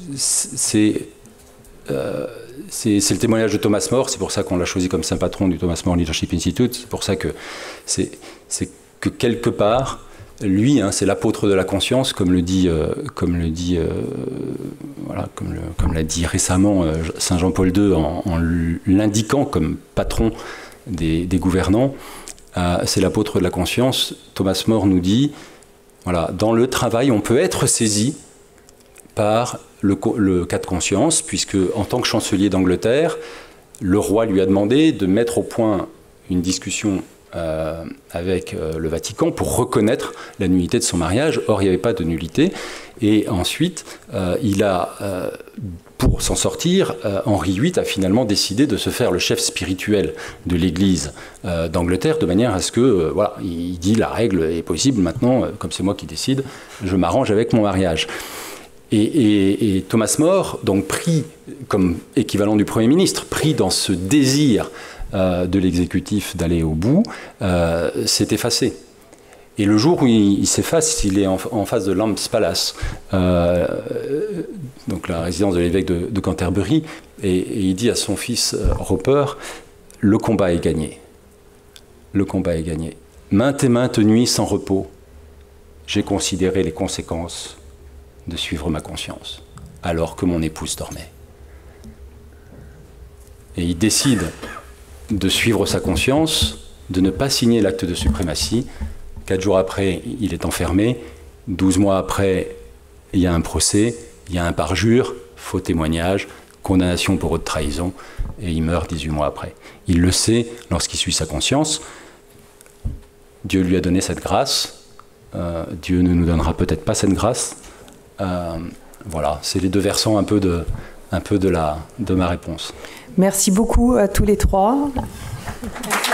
c'est, euh, c'est, c'est le témoignage de Thomas More. C'est pour ça qu'on l'a choisi comme saint patron du Thomas More Leadership Institute. C'est pour ça que c'est, c'est que quelque part, lui, hein, c'est l'apôtre de la conscience, comme le dit, euh, comme le dit, euh, voilà, comme, le, comme l'a dit récemment euh, saint Jean-Paul deux en, en l'indiquant comme patron Des, des gouvernants, euh, c'est l'apôtre de la conscience. Thomas More nous dit, voilà, dans le travail, on peut être saisi par le, le cas de conscience, puisque en tant que chancelier d'Angleterre, le roi lui a demandé de mettre au point une discussion euh, avec euh, le Vatican pour reconnaître la nullité de son mariage. Or, il n'y avait pas de nullité. Et ensuite, euh, il a... Euh, pour s'en sortir, euh, Henri huit a finalement décidé de se faire le chef spirituel de l'Église euh, d'Angleterre, de manière à ce que, euh, voilà, il dit la règle est possible maintenant, euh, comme c'est moi qui décide, je m'arrange avec mon mariage. Et, et, et Thomas More, donc pris comme équivalent du Premier ministre, pris dans ce désir euh, de l'exécutif d'aller au bout, euh, s'est effacé. Et le jour où il, il s'efface, il est en, en face de Lamb's Palace, euh, donc la résidence de l'évêque de, de Canterbury, et, et il dit à son fils euh, Roper, le combat est gagné. Le combat est gagné. Maintes et maintes nuits sans repos, j'ai considéré les conséquences de suivre ma conscience, alors que mon épouse dormait. Et il décide de suivre sa conscience, de ne pas signer l'acte de suprématie. Quatre jours après, il est enfermé. Douze mois après, il y a un procès, il y a un parjure, faux témoignage, condamnation pour haute trahison, et il meurt dix-huit mois après. Il le sait lorsqu'il suit sa conscience. Dieu lui a donné cette grâce. Euh, Dieu ne nous donnera peut-être pas cette grâce. Euh, voilà, c'est les deux versants un peu de, un peu de, la, de ma réponse. Merci beaucoup à tous les trois. Merci.